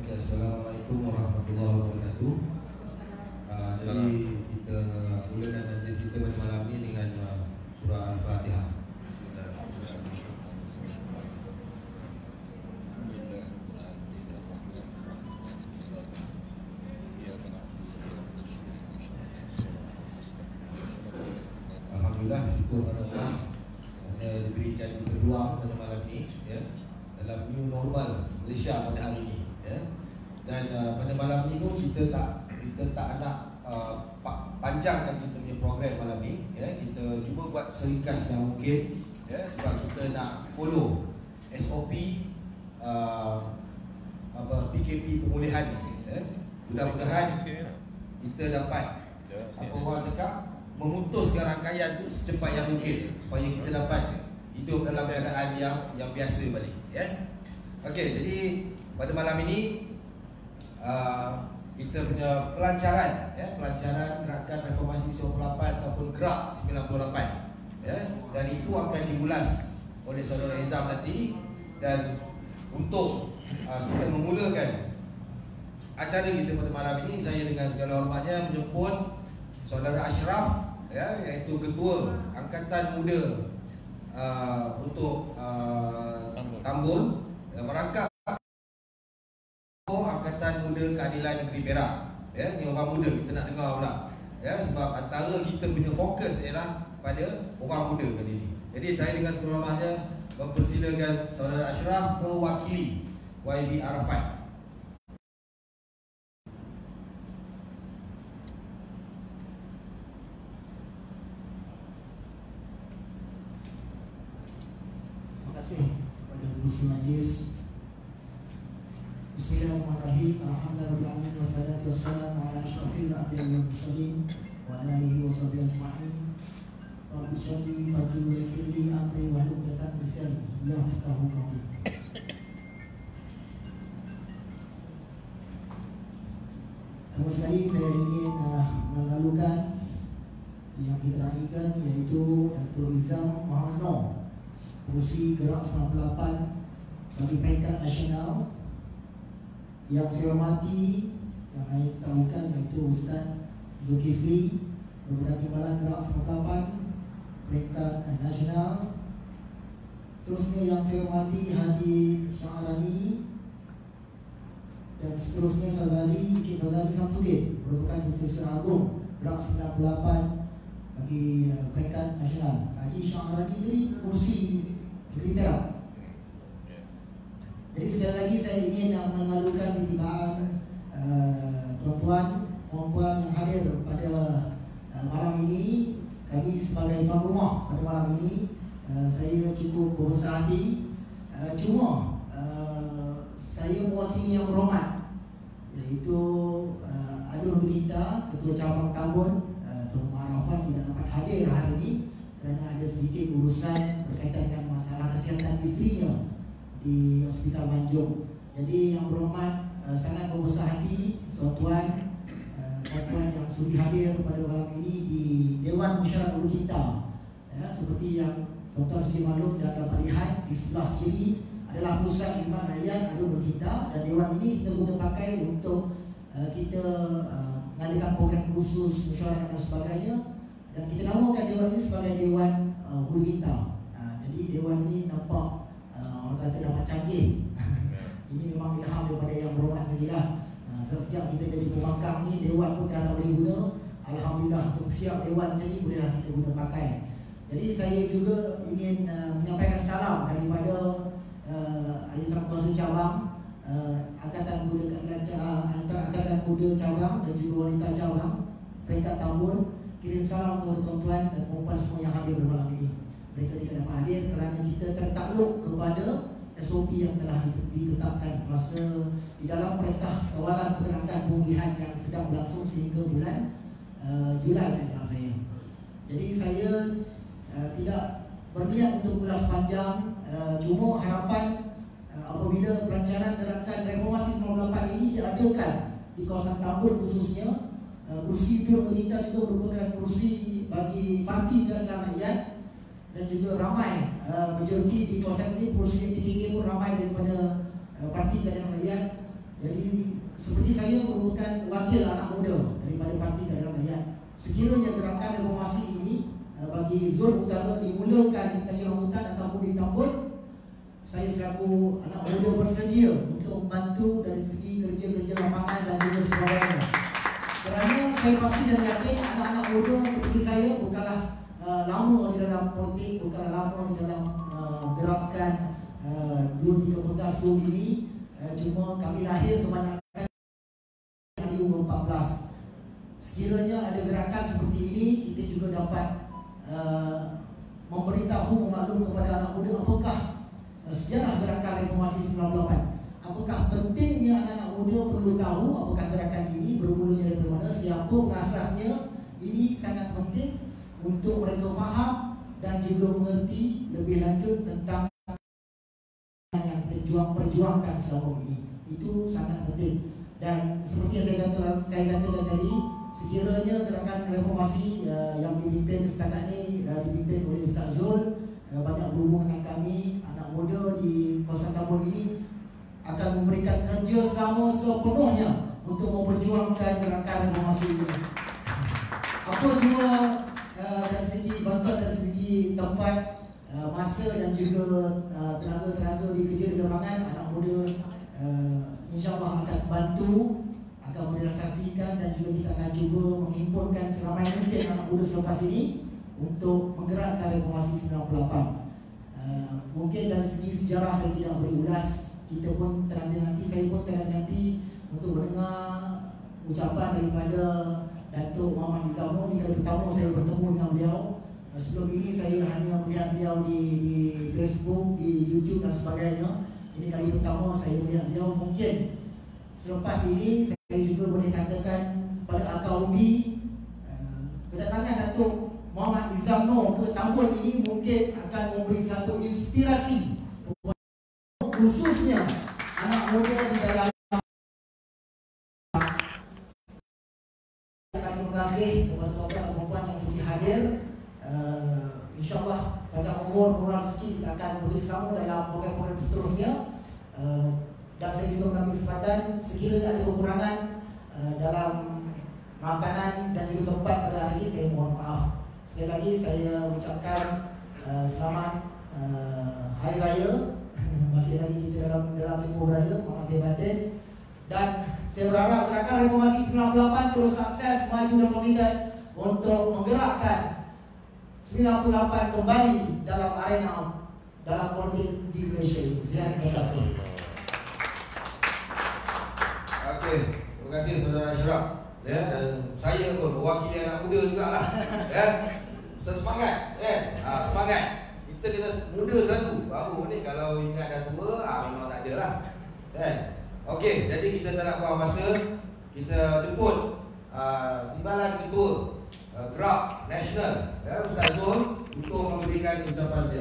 Assalamualaikum warahmatullahi wabarakatuh. Jadi kita mulakan majlis kita pada malam ini dengan surah Al-Fatihah. Alhamdulillah, syukur kepada Allah kerana diberikan peluang pada malam ini, ya, dalam new normal Malaysia pada hari ini, ya. Dan pada malam ini pun kita tak nak panjangkan kita punya program malam ini, ya. Kita cuba buat seringkas yang mungkin, ya, sebab kita nak follow SOP PKP pemulihan ni, ya. Mudah-mudahan kita dapat apa orang cakap memutuskan rangkaian tu secepat yang mungkin supaya kita dapat hidup dalam keadaan yang biasa balik, ya. Okey, jadi pada malam ini kita punya pelancaran, ya, pelancaran gerakan reformasi 98 ataupun gerak 98, ya, dan itu akan diulas oleh saudara Ezam nanti. Dan untuk kita memulakan acara kita pada malam ini, saya dengan segala hormatnya menjemput saudara Ashraf, ya, iaitu Ketua Angkatan Muda untuk Tambun, merangkap Angkatan Muda Keadilan Negeri Perak, ya. Ni orang muda kita nak dengar pula, ya, sebab antara kita punya fokus ialah pada orang muda kali ini. Jadi saya dengan segala hormatnya mempersilakan saudara Ashraf mewakili YB Arafat. Majlis. Bismillahirrahmanirrahim. Alhamdulillahirabbil alamin wassalatu wassalamu ala asyrafil anbiya'i wal mursalin wa ala alihi wa sahbihi ajma'in. Rabbi shrah li sadri wa yassir li amri wahlul 'uqdatam min lisani yafqahu qawli. Pertama sekali saya ingin melalukan yang kita raikan, iaitu Datuk Izam Muhammad Noor, Kerusi Gerak 98 bagi peringkat nasional. Yang saya hormati, yang saya tahukan, iaitu Ustaz Zulkifli, merupakan timbalan Gerak 98 peringkat nasional. Terusnya yang saya hormati Haji Syarani, dan seterusnya Saudari Samsudin, merupakan Ketua Agung Gerak 98 bagi peringkat nasional. Haji Syarani ini kursi militer. Jadi sekali lagi saya ingin mengalukan pertibaan tuan-tuan, puan-puan yang hadir pada malam ini. Kami sebagai tuan rumah pada malam ini, saya cukup berusaha hati. Cuma saya mewakili yang berhormat, iaitu Adun kita, Ketua Cabang Tambun, Tuan Arafat tidak dapat hadir hari ini kerana ada sedikit urusan berkaitan dengan masalah kesihatan isterinya di Hospital Banjung. Jadi yang berhormat, sangat berbesar hati tuan-tuan, tuan-tuan yang sudi hadir pada malam ini di Dewan Musyawarah Ulul Kita, ya, seperti yang tuan-tuan sudi maklum dan dapat lihat di sebelah kiri adalah pusat khidmat rakyat Ulul Kita, dan dewan ini kita guna pakai untuk kita mengadakan program khusus musyawarah dan sebagainya, dan kita namakan dewan ini sebagai Dewan Ulul Kita. Jadi dewan ini nampak orang kata dapat canggih. Ini memang ilham daripada yang berhormat sendiri lah. Sejak kita jadi pembangkang ni, dewan pun dah tak boleh guna. Alhamdulillah, siap dewan jadi bolehlah kita guna pakai. Jadi saya juga ingin menyampaikan salam daripada ahli kuasa cabang, Angkatan Muda Cabang dan juga wanita cabang peringkat Tambun. Kirim salam kepada tuan-tuan dan perempuan semua yang hadir pada malam ini. Mereka tidak dapat hadir kerana kita tertakluk kepada SOP yang telah ditetapkan masa di dalam Perintah Kawalan Pergerakan Pemulihan yang sedang berlangsung sehingga bulan Julai saya. Jadi saya tidak berniat untuk ulas panjang, cuma harapan apabila pelancaran gerakan reformasi 98 ini diadakan di kawasan Tambun khususnya, kursi Dewan Wanita juga merupakan kursi bagi parti keadilan rakyat, dan juga ramai majoriti di kawasan ini kursi PKK pun ramai daripada parti keadilan rakyat. Jadi seperti saya merupakan wakil anak muda daripada Parti Keadilan Rakyat. Sekiranya gerakan reformasi ini bagi zon utara dimulakan di Tanjung Rambutan ataupun di Tambun, saya selaku anak muda bersedia untuk membantu dari segi kerja-kerja lapangan dan juga sebagainya. Kerana saya pasti dan yakin anak-anak muda seperti saya bukanlah lama di dalam politik, bukanlah lama di dalam gerakan 2-3 pekan sebelum ini. Cuma kami lahir kebanyakan di umur 14. Sekiranya ada gerakan seperti ini, kita juga dapat memberitahu, memaklum kepada anak muda apakah sejarah gerakan reformasi 98. Apakah pentingnya anak-anak muda perlu tahu apakah gerakan ini bermulanya dari mana, siapa pengasasnya. Ini sangat penting untuk mereka faham dan juga mengerti lebih lanjut tentang yang kita perjuangkan selama ini. Itu sangat penting. Dan seperti yang saya katakan tadi, sekiranya gerakan reformasi yang dipimpin setakat ini dipimpin oleh Ustaz Zul, banyak berhubung dengan kami anak muda di kawasan Tambun ini, akan memberikan kerjasama sepenuhnya untuk memperjuangkan gerakan reformasi ini. Apa juga dari segi bantuan, dari segi tempat, masa dan juga tenaga-tenaga di kerja di lapangan, anak muda insyaAllah akan bantu, akan merealisasikan, dan juga kita akan cuba menghimpunkan seramai mungkin anak muda selepas ini untuk menggerakkan reformasi 98. Mungkin dari segi sejarah saya tidak boleh ulas. Kita pun nanti saya pun nanti untuk mendengar ucapan daripada Datuk Muhammad Izzamul. Ini kali pertama saya bertemu dengan beliau. Sebelum ini saya hanya melihat beliau di Facebook, di YouTube dan sebagainya. Ini kali pertama saya melihat beliau. Mungkin selepas ini saya juga boleh katakan pada akal ubi, kedatangan Datuk Muhammad Izzamul ke Tambun ini mungkin akan memberi satu inspirasi khususnya anak muda di dalam. Terima kasih kepada tuan-tuan dan puan yang sudah hadir. InsyaAllah pada umur rezeki kita akan bersama dalam program-program seterusnya. Dan saya juga mengambil kesempatan, sekiranya ada kekurangan dalam makanan dan juga tempat pada hari ini, saya mohon maaf. Sekali lagi saya ucapkan selamat Hari Raya. Masih lagi kita dalam tempoh raya, mohon saya batin. Dan saya berharap gerakan reformasi 98 terus sukses, maju dan dominan untuk menggerakkan 98 kembali dalam arena dalam politik di Malaysia ini. Terima kasih. Okey, terima kasih Saudara Ashraf. Ya, dan saya pun mewakili anak muda jugalah. Ya. Sesemangat, ya. Semangat. Kita kena muda selalu. Baru ni kalau ingat dah tua, memang tak ada lah. Kan? Okey, jadi kita tak nak buang masa. Kita jemput Timbalan Ketua Gerak Nasional, ya, Ustaz Zul, untuk memberikan ucapan dia.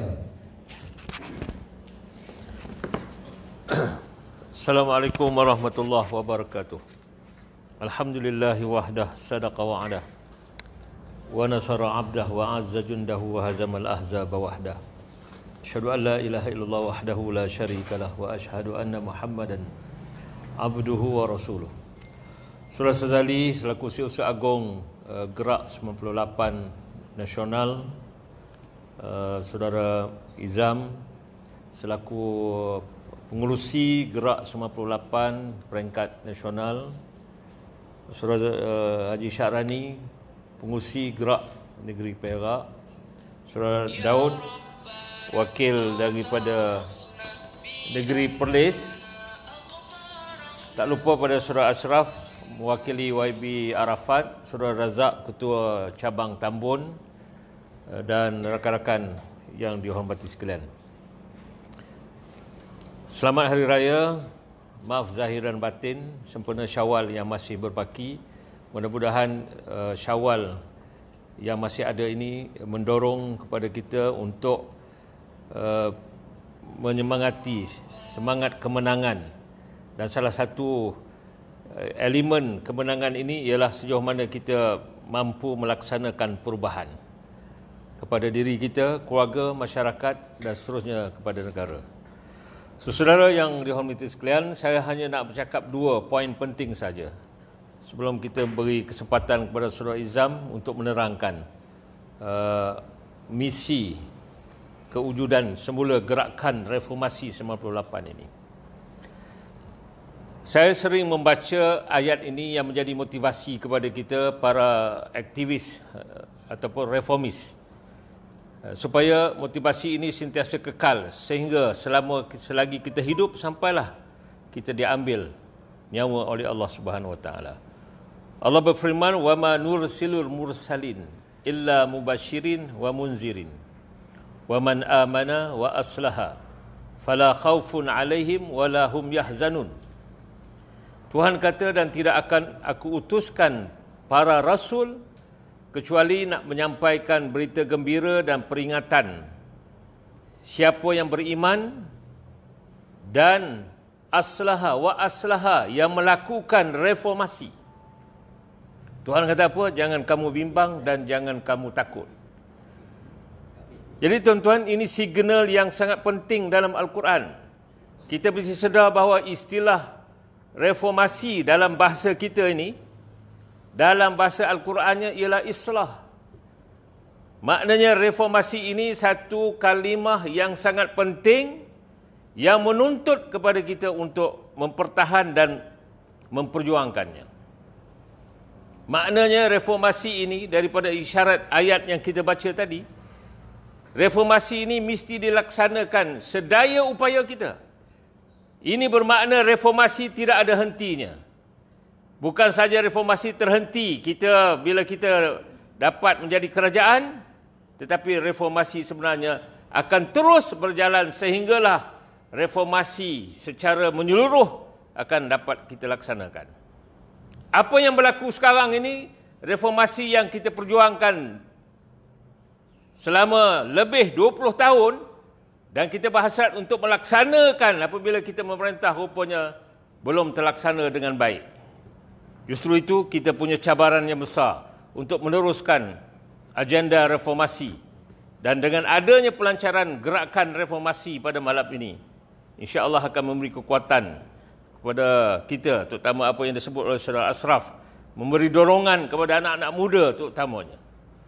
Assalamualaikum warahmatullahi wabarakatuh. Alhamdulillahi wahdah sadaqa wa'adah wa nasara abdah wa azza jundahu wa hazamal ahzaba wahdah. Asyhadu an la ilaha illallah wahdahu la syarikalah wa asyhadu anna Muhammadan abduhu wa rasuluh. Saudara Sazali selaku Setiausaha Agong Gerak 98 Nasional, Saudara Izam selaku pengurusi Gerak 98 peringkat nasional, Saudara Haji Syahrani pengurusi Gerak Negeri Perak, Saudara Daud wakil daripada Negeri Perlis, tak lupa pada Saudara Ashraf mewakili YB Arafat, Saudara Razak Ketua Cabang Tambun, dan rakan-rakan yang dihormati sekalian. Selamat Hari Raya, maaf zahir dan batin, sempena Syawal yang masih berbaki. Mudah-mudahan Syawal yang masih ada ini mendorong kepada kita untuk menyemangati semangat kemenangan. Dan salah satu elemen kemenangan ini ialah sejauh mana kita mampu melaksanakan perubahan kepada diri kita, keluarga, masyarakat dan seterusnya kepada negara. Saudara yang dihormati sekalian, saya hanya nak bercakap 2 poin penting saja sebelum kita beri kesempatan kepada Saudara Izam untuk menerangkan misi kewujudan semula gerakan reformasi 98 ini. Saya sering membaca ayat ini yang menjadi motivasi kepada kita para aktivis ataupun reformis, supaya motivasi ini sentiasa kekal sehingga selagi kita hidup sampailah kita diambil nyawa oleh Allah Subhanahu Wa Taala. Allah berfirman, "Wa ma nursilul mursalin illa mubasyirin wa munzirin. Wa man amana wa aslaha fala khaufun 'alaihim wa la hum yahzanun." Tuhan kata, dan tidak akan aku utuskan para rasul kecuali nak menyampaikan berita gembira dan peringatan. Siapa yang beriman dan aslaha wa aslaha, yang melakukan reformasi. Tuhan kata apa? Jangan kamu bimbang dan jangan kamu takut. Jadi tuan-tuan, ini signal yang sangat penting dalam Al-Quran. Kita mesti sedar bahawa istilah reformasi dalam bahasa kita ini, dalam bahasa Al-Qurannya ialah islah. Maknanya reformasi ini satu kalimah yang sangat penting yang menuntut kepada kita untuk mempertahan dan memperjuangkannya. Maknanya reformasi ini daripada isyarat ayat yang kita baca tadi, reformasi ini mesti dilaksanakan sedaya upaya kita. Ini bermakna reformasi tidak ada hentinya. Bukan saja reformasi terhenti bila kita dapat menjadi kerajaan, tetapi reformasi sebenarnya akan terus berjalan sehinggalah reformasi secara menyeluruh akan dapat kita laksanakan. Apa yang berlaku sekarang ini, reformasi yang kita perjuangkan selama lebih 20 tahun, dan kita berhasrat untuk melaksanakan apabila kita memerintah, rupanya belum terlaksana dengan baik. Justru itu kita punya cabaran yang besar untuk meneruskan agenda reformasi. Dan dengan adanya pelancaran gerakan reformasi pada malam ini, insya-Allah akan memberi kekuatan kepada kita, terutama apa yang disebut oleh Saudara Ashraf, memberi dorongan kepada anak-anak muda terutamanya.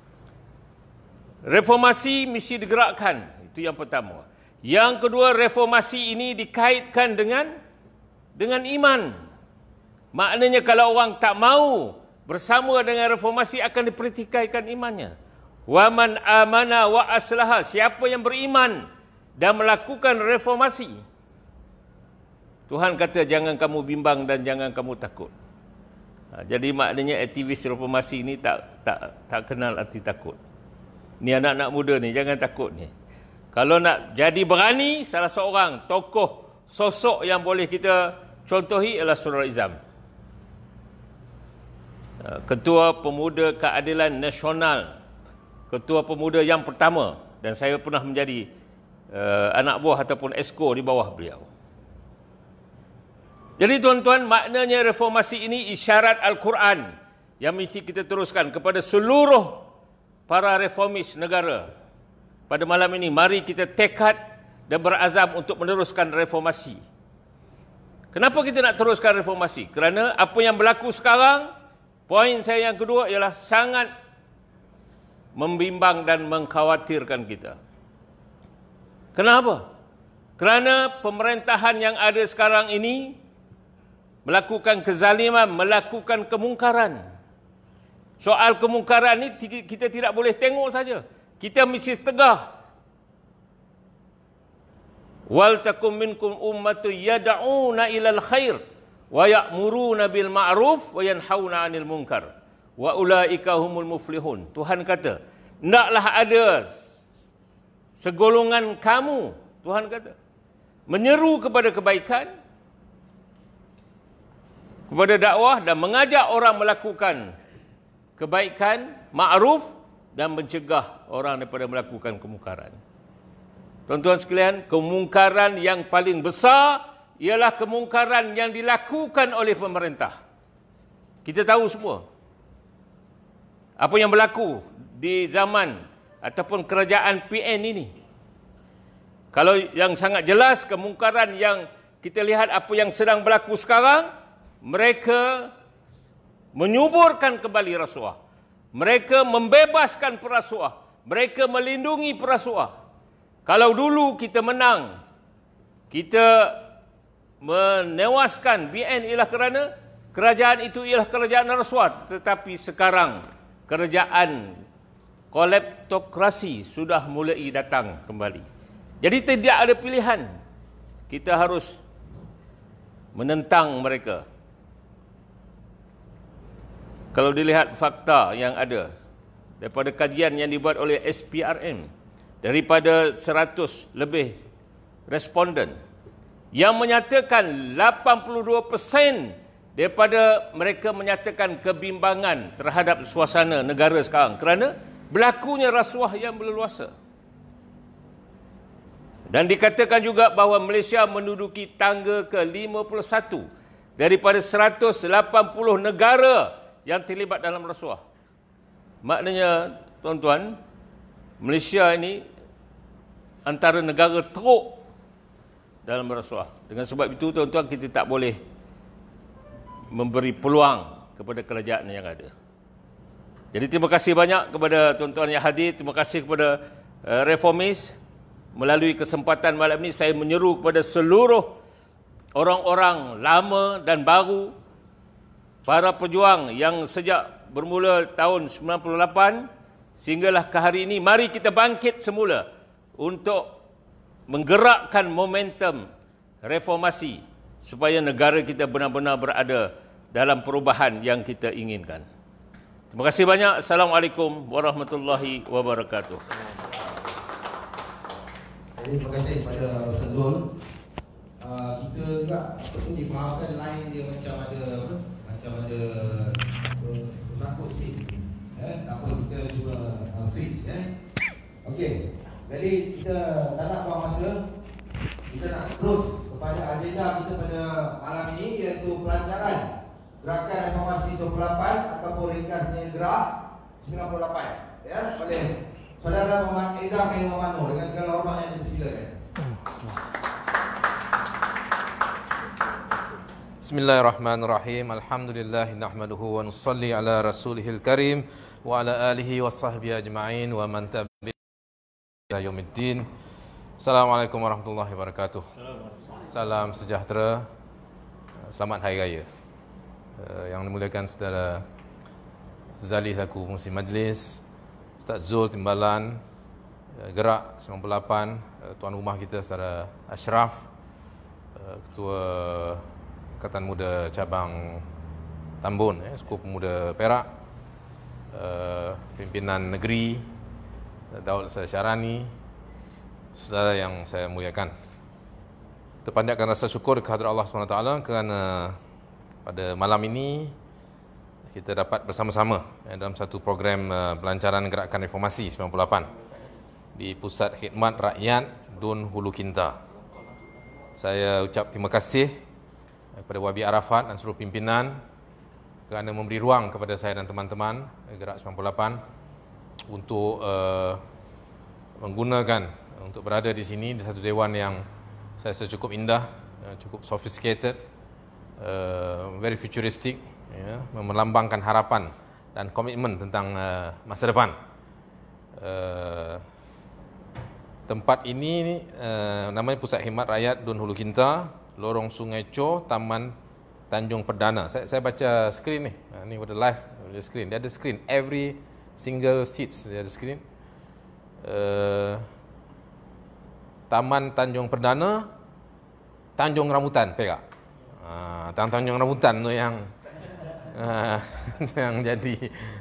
Reformasi mesti digerakkan, itu yang pertama. Yang kedua, reformasi ini dikaitkan dengan iman. Maknanya kalau orang tak mau bersama dengan reformasi, akan dipertikaikan imannya. Wa man amana wa aslaha, siapa yang beriman dan melakukan reformasi. Tuhan kata jangan kamu bimbang dan jangan kamu takut. Jadi maknanya aktivis reformasi ini tak kenal arti takut. Ni anak-anak muda ni jangan takut ni. Kalau nak jadi berani, salah seorang tokoh sosok yang boleh kita contohi ialah Saudara Izam, Ketua Pemuda Keadilan Nasional, Ketua Pemuda yang pertama, dan saya pernah menjadi anak buah ataupun esko di bawah beliau. Jadi tuan-tuan, maknanya reformasi ini isyarat Al-Quran yang mesti kita teruskan kepada seluruh para reformis negara. Pada malam ini, mari kita tekad dan berazam untuk meneruskan reformasi. Kenapa kita nak teruskan reformasi? Kerana apa yang berlaku sekarang, poin saya yang kedua ialah sangat membimbang dan mengkhawatirkan kita. Kenapa? Kerana pemerintahan yang ada sekarang ini melakukan kezaliman, melakukan kemungkaran. Soal kemungkaran ini kita tidak boleh tengok saja. Kita mesti tegah. Wal takum minkum ummatun yad'una ilal khair wa ya'muruna bil ma'ruf wa yanhauna 'anil munkar wa ulaika humul muflihun. Tuhan kata, hendaklah ada segolongan kamu, Tuhan kata, menyeru kepada kebaikan, kepada dakwah dan mengajak orang melakukan kebaikan, ma'ruf, dan mencegah orang daripada melakukan kemungkaran. Tuan-tuan sekalian, kemungkaran yang paling besar ialah kemungkaran yang dilakukan oleh pemerintah. Kita tahu semua apa yang berlaku di zaman ataupun kerajaan PN ini. Kalau yang sangat jelas kemungkaran yang kita lihat apa yang sedang berlaku sekarang, mereka menyuburkan kembali rasuah. Mereka membebaskan perasuah. Mereka melindungi perasuah. Kalau dulu kita menang, kita menewaskan BN ialah kerana kerajaan itu ialah kerajaan rasuah. Tetapi sekarang kerajaan kolektokrasi sudah mulai datang kembali. Jadi tidak ada pilihan. Kita harus menentang mereka. Kalau dilihat fakta yang ada daripada kajian yang dibuat oleh SPRM, daripada 100 lebih responden yang menyatakan 82% daripada mereka menyatakan kebimbangan terhadap suasana negara sekarang kerana berlakunya rasuah yang berleluasa. Dan dikatakan juga bahawa Malaysia menduduki tangga ke-51 daripada 180 negara yang terlibat dalam rasuah. Maknanya, tuan-tuan, Malaysia ini antara negara teruk dalam rasuah. Dengan sebab itu, tuan-tuan, kita tak boleh memberi peluang kepada kerajaan yang ada. Jadi terima kasih banyak kepada tuan-tuan yang hadir. Terima kasih kepada reformis. Melalui kesempatan malam ini saya menyeru kepada seluruh orang-orang lama dan baru, para pejuang yang sejak bermula tahun 98 sehinggalah ke hari ini, mari kita bangkit semula untuk menggerakkan momentum reformasi supaya negara kita benar-benar berada dalam perubahan yang kita inginkan. Terima kasih banyak. Assalamualaikum warahmatullahi wabarakatuh. Jadi terima kasih kepada Ustaz Zul. Kita juga difahamkan lain dia macam ada takut sikit. Apa kita cuba fix Okey. Jadi kita tak nak buang masa. Kita nak terus kepada agenda kita pada malam ini, iaitu pelancaran Gerakan Reformasi 98 ataupun ringkasnya Gerak 98. Oleh Saudara Muhammad Ezam bin Muhammad Nur, dengan segala hormat yang dipersilakan. Bismillahirrahmanirrahim. Alhamdulillah nahmaduhu wa nusalli ala rasulihil karim wa ala alihi wa sahbihi ajma'in wa man tabi'ahum ila yaumiddin. Assalamualaikum warahmatullahi wabarakatuh. Salam sejahtera. Selamat Hari Raya. Yang dimuliakan saudara Zali selaku pengurusi majlis, Ustaz Zul Timbalan, Gerak 98, tuan rumah kita saudara Ashraf, Ketua Angkatan Muda Cabang Tambun, Skup Pemuda Perak, Pimpinan Negeri Daud Syarani, saudara yang saya muliakan. Kita panjatkan rasa syukur kehadrat Allah SWT kerana pada malam ini kita dapat bersama-sama dalam satu program pelancaran Gerakan Reformasi 98 di Pusat Khidmat Rakyat Dun Hulu Kinta. Saya ucap terima kasih kepada Wabi Arafat dan seluruh pimpinan kerana memberi ruang kepada saya dan teman-teman Gerak 98 untuk menggunakan untuk berada di sini di satu dewan yang saya rasa cukup indah, cukup sophisticated, very futuristic, melambangkan harapan dan komitmen tentang masa depan. Tempat ini namanya Pusat Khidmat Rakyat Dun Hulu Kinta, Lorong Sungai Cho, Taman Tanjung Perdana. Saya baca skrin ni. Ni pada live screen. Dia ada skrin. Every single seats dia ada skrin. Taman Tanjung Perdana, Tanjung Rambutan, Perak. Tanjung Rambutan tu yang yang jadi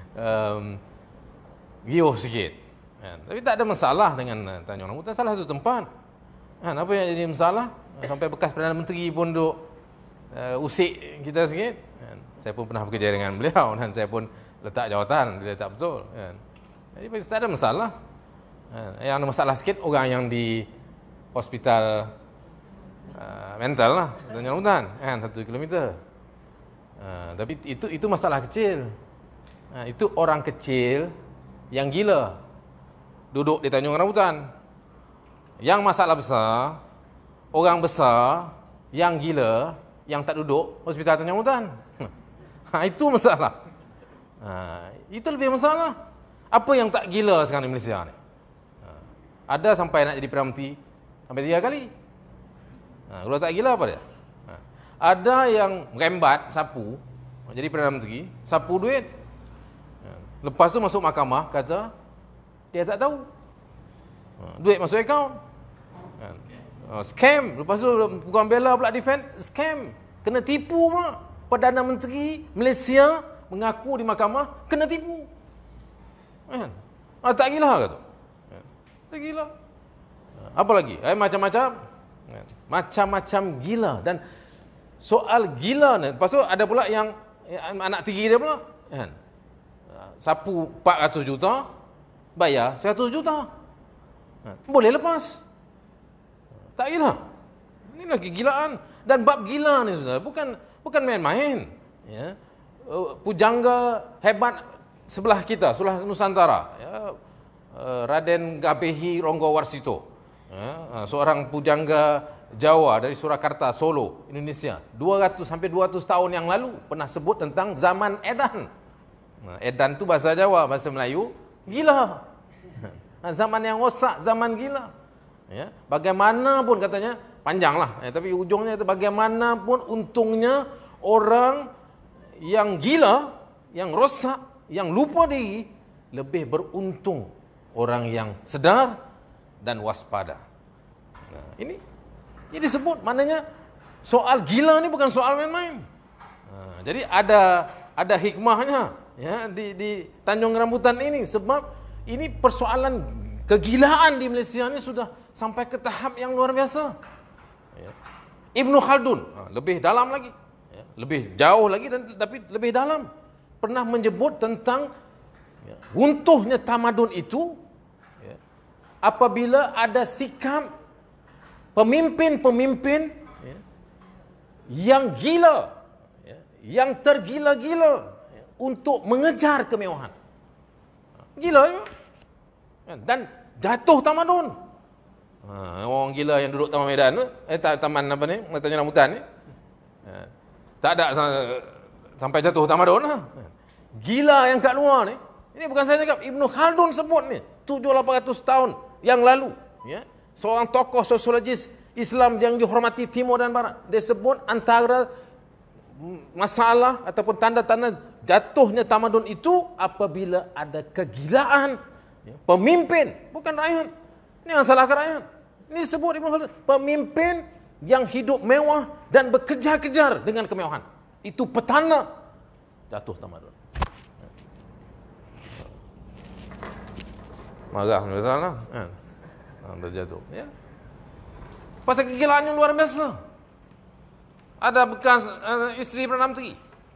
giuh sikit. Tapi tak ada masalah dengan Tanjung Rambutan, salah satu tempat. Apa yang jadi masalah? Sampai bekas Perdana Menteri pun duk usik kita sikit. Saya pun pernah bekerja dengan beliau dan saya pun letak jawatan bila tak betul. Jadi tak ada masalah. Yang ada masalah sikit orang yang di hospital mental lah, Tanjung Rambutan, 1 kilometer. Tapi itu masalah kecil. Itu orang kecil yang gila duduk di Tanjung Rambutan. Yang masalah besar, orang besar yang gila, yang tak duduk hospital Tanjung Hutan. Itu masalah. Itu lebih masalah. Apa yang tak gila sekarang di Malaysia ni? Ada sampai nak jadi Perdana Menteri sampai 3 kali. Kalau tak gila apa dia? Ada yang merembat sapu jadi Perdana Menteri, sapu duit. Lepas tu masuk mahkamah kata dia tak tahu. Duit masuk akaun. Scam. Lepas tu Peguam Bela pula defend scam. Kena tipu pula. Perdana Menteri Malaysia mengaku di mahkamah kena tipu. Tak gila ke tu? Tak gila. Apa lagi? Macam-macam. Macam-macam gila. Dan soal gila ni, lepas tu ada pula yang anak tiri dia pula. Sapu 400 juta, bayar 100 juta. Boleh lepas. Tak gila. Ini lagi gilaan. Dan bab gila ni sudah bukan main-main. Ya. Pujangga hebat sebelah kita, sebelah Nusantara. Ya. Raden Gabehi Ronggo Warsito. Ya. Seorang pujangga Jawa dari Surakarta, Solo, Indonesia. 200 tahun yang lalu pernah sebut tentang zaman edan. Edan tu bahasa Jawa, bahasa Melayu, gila. Zaman yang rosak, zaman gila. Ya, bagaimanapun katanya, panjanglah, tapi ujungnya itu bagaimanapun untungnya orang yang gila, yang rosak, yang lupa diri lebih beruntung orang yang sedar dan waspada. Ini disebut, maknanya soal gila ni bukan soal main-main. Jadi ada hikmahnya ya di Tanjung Rambutan ini, sebab ini persoalan kegilaan di Malaysia ni sudah sampai ke tahap yang luar biasa. Ya. Ibnu Khaldun lebih dalam lagi, ya, lebih jauh lagi dan tapi lebih dalam pernah menyebut tentang runtuhnya tamadun itu ya, apabila ada sikap pemimpin-pemimpin ya, yang gila, ya, yang tergila-gila ya, untuk mengejar kemewahan. Gila ya. Dan jatuh tamadun. Orang gila yang duduk Taman Medan tu, taman apa ni, Tanjung Rambutan ni, tak ada sampai jatuh tamadun lah. Gila yang kat luar ni, ini bukan saya cakap, Ibnu Khaldun sebut ni, 700-800 tahun yang lalu, ya, seorang tokoh sosiologis Islam yang dihormati Timur dan Barat, dia sebut antara masalah ataupun tanda-tanda jatuhnya tamadun itu apabila ada kegilaan ya, pemimpin, bukan rakyat. Ini yang salahkan rakyat. Ini disebut Ibnu Khaldun, pemimpin yang hidup mewah dan berkejar-kejar dengan kemewahan. Itu petanda jatuh tamadun. Marah masalah kan. Berjatuh ya. Pasal kegilaannya luar biasa. Ada bekas isteri Perdana Menteri.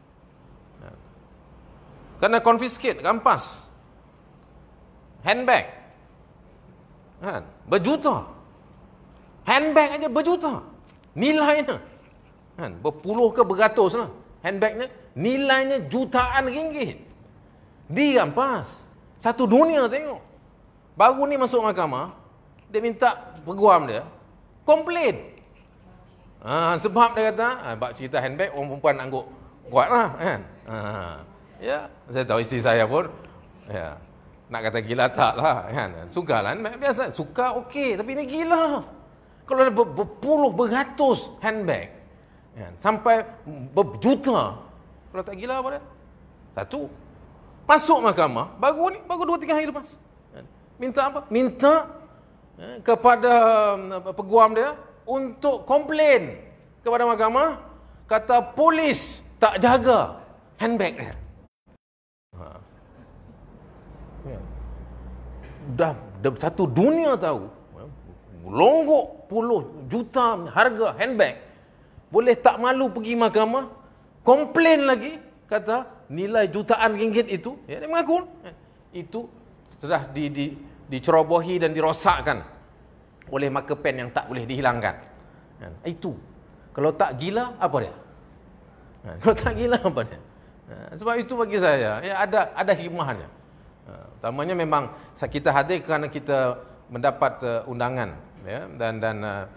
Kena confiscate, rampas. Handbag. Kan? Berjuta. Handbag aja berjuta. Nilainya. Kan? Berpuluh ke beratus lah. Handbagnya nilainya jutaan ringgit. Dirampas. Satu dunia tengok. Baru ni masuk mahkamah, dia minta peguam dia komplain. Sebab dia kata, bab cerita handbag, orang perempuan angguk kuat lah kan. Ya, saya tahu isteri saya pun ya, nak kata gila tak lah kan. Suka lah, biasa, suka okey, tapi ini gila. Kalau ada berpuluh, beratus handbag kan, sampai berjuta, kalau tak gila apa dia? Satu, masuk mahkamah, baru 2-3 hari lepas. Minta apa? Minta kepada peguam dia untuk komplain kepada mahkamah, kata polis tak jaga handbag dia. Dah satu dunia tahu, longgok puluh juta harga handbag, boleh tak malu pergi mahkamah, komplain lagi, kata nilai jutaan ringgit itu, ya, dia mengaku itu sudah dicerobohi dan dirosakkan oleh marker pen yang tak boleh dihilangkan. Itu. Kalau tak gila, apa dia? Kalau tak gila, apa dia? Sebab itu bagi saya, ya, ada hikmahnya. Utamanya memang kita hadir kerana kita mendapat undangan ya, dan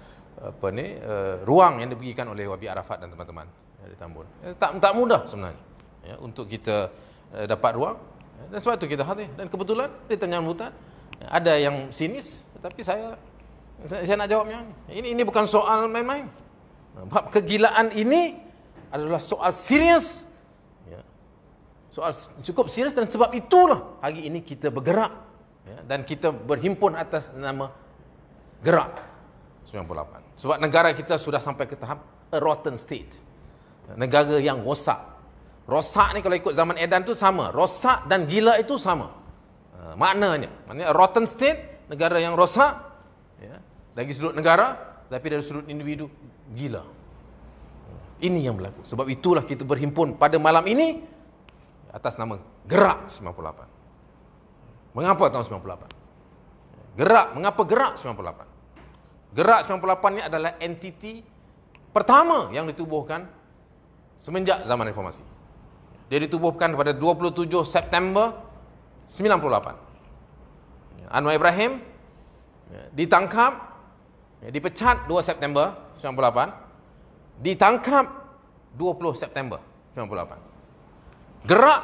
ruang yang diberikan oleh Wabi Arafat dan teman-teman di Tambun. Tak mudah sebenarnya ya, untuk kita dapat ruang, dan sebab itu kita hadir. Dan kebetulan di tengah hutan ada yang sinis, tetapi saya nak jawabnya. Ini bukan soal main-main. Bab kegilaan ini adalah soal serius. Ya. Soal cukup serius, dan sebab itulah hari ini kita bergerak ya, dan kita berhimpun atas nama Gerak 98. Sebab negara kita sudah sampai ke tahap a rotten state. Negara yang rosak. Rosak ni kalau ikut zaman edan tu sama. Rosak dan gila itu sama. Maknanya rotten state, negara yang rosak ya, dari sudut negara, tapi dari sudut individu gila. Ini yang berlaku. Sebab itulah kita berhimpun pada malam ini atas nama Gerak 98. Mengapa tahun 98? Mengapa Gerak 98? Gerak 98 ini adalah entiti pertama yang ditubuhkan semenjak zaman reformasi. Dia ditubuhkan pada 27 September 98. Anwar Ibrahim ditangkap, dipecat 2 September 98, ditangkap 20 September 98. Gerak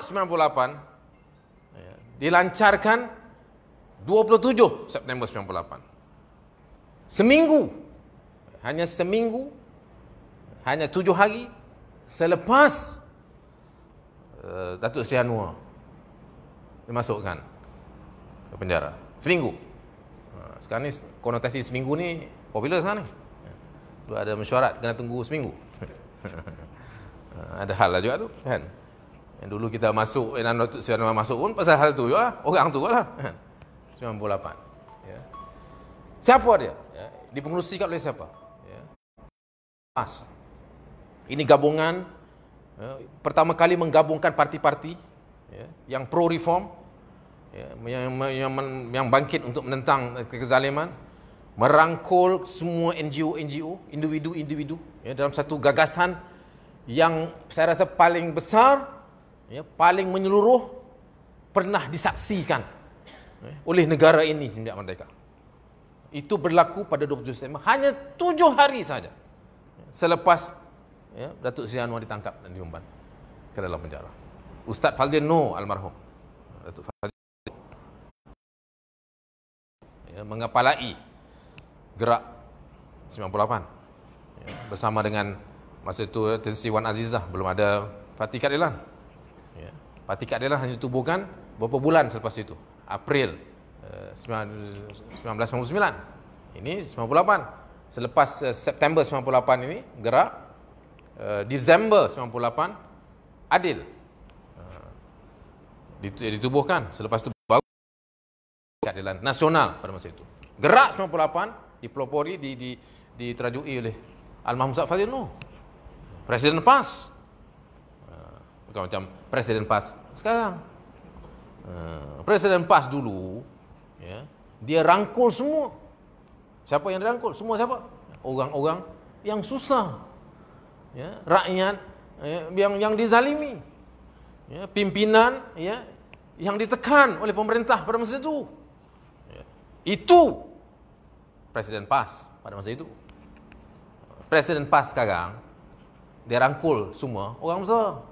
98 dilancarkan 27 September 98. Hanya 7 hari selepas Datuk Seri Anwar dimasukkan ke penjara. Seminggu. Sekarang ni konotasi seminggu ni popular sekarang ni. Sebab ada mesyuarat kena tunggu seminggu. Ada hal lah juga tu kan. Yang dulu kita masuk, Datuk Seri Anwar masuk pun pasal hal tu juga, orang tu lah kan. 98 ya. Siapa dia? Ya. Dipengerusikan oleh siapa? Ya. PAS. Ini gabungan pertama kali menggabungkan parti-parti ya, yang pro reform ya, yang bangkit untuk menentang kezaliman, merangkul semua NGO, individu-individu ya, dalam satu gagasan yang saya rasa paling besar ya, paling menyeluruh pernah disaksikan oleh negara ini sejak merdeka. Itu berlaku pada 27 September, hanya 7 hari saja selepas ya, Datuk Seri Anwar ditangkap dan diumpan ke dalam penjara. Ustaz Faldil Noor almarhum, Datuk Faldil ya, mengepalai Gerak 98 ya, bersama dengan masa itu Tun Sri Wan Azizah, belum ada Parti Keadilan ya. Parti Keadilan hanya ditubuhkan beberapa bulan selepas itu, April 1999. Ini 98. Selepas September 98 ini Gerak, Disember 98 Adil ditubuhkan. Selepas itu baru Keadilan Nasional pada masa itu. Gerak 98 dipelopori, diterajui oleh almarhum Ustaz Faldil Noor, Presiden PAS. Bukan macam Presiden PAS sekarang. Presiden PAS dulu ya, dia rangkul semua. Siapa yang dirangkul? Semua siapa? Orang-orang yang susah ya, rakyat ya, yang dizalimi ya, pimpinan ya, yang ditekan oleh pemerintah pada masa itu ya. Itu Presiden PAS pada masa itu. Presiden PAS sekarang dia rangkul semua orang besar.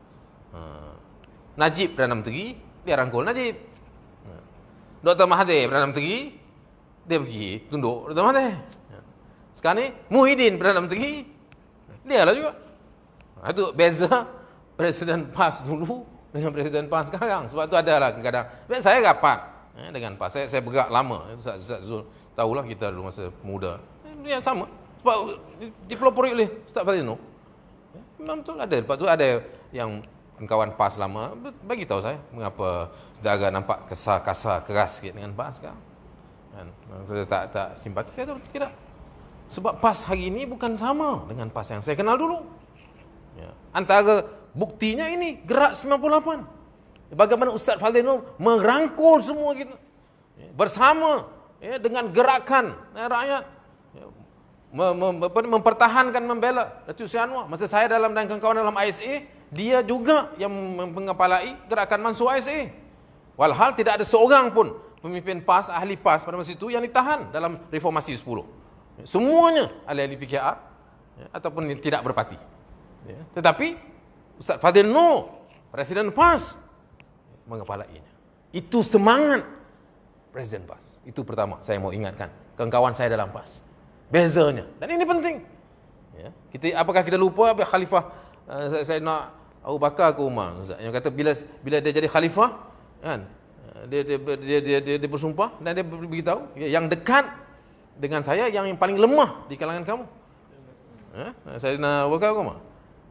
Najib Perdana Menteri, dia rangkul Najib. Dr. Mahathir Perdana Menteri, dia pergi tunduk Dr. Mahathir. Sekarang ni Muhyiddin Perdana Menteri, dia lah juga. Itu beza Presiden PAS dulu dengan Presiden PAS sekarang. Sebab tu ada lah kadang-kadang. Saya rapat dengan PAS. Saya bergerak lama. Ustaz Zul tahulah kita dulu masa muda. Dia sama. Sebab dipelopori oleh Ustaz Faldil Noor. Memang betul ada. Lepas tu ada yang kawan PAS lama bagi tahu saya mengapa saudara nampak kasar keras sikit dengan PAS sekarang. Kan? Saya tak simpati. Saya tahu tidak. Sebab PAS hari ini bukan sama dengan PAS yang saya kenal dulu. Ya. Antara buktinya ini Gerak 98. Bagaimana Ustaz Faldil Noor merangkul semua kita ya, bersama ya, dengan gerakan ya, rakyat ya, mempertahankan, membela Datuk Seri Anwar. Masa saya dan kawan-kawan dalam ISA, dia juga yang mengepalai gerakan Mansur ISA. Walhal tidak ada seorang pun pemimpin PAS, ahli PAS pada masa itu yang ditahan dalam reformasi 10. Semuanya ahli-ahli PKR ataupun yang tidak berparti. Tetapi Ustaz Fadil Noor, Presiden PAS, mengepalainya. Itu semangat Presiden PAS. Itu pertama saya mau ingatkan kawan-kawan saya dalam PAS. Bezanya. Dan ini penting. Apakah kita lupa Khalifah Sayyidina Abu Bakar ke Umar, yang kata bila dia jadi khalifah, kan, dia bersumpah dan dia beritahu yang dekat dengan saya yang paling lemah di kalangan kamu. Sayyidina Abu Bakar ke Umar?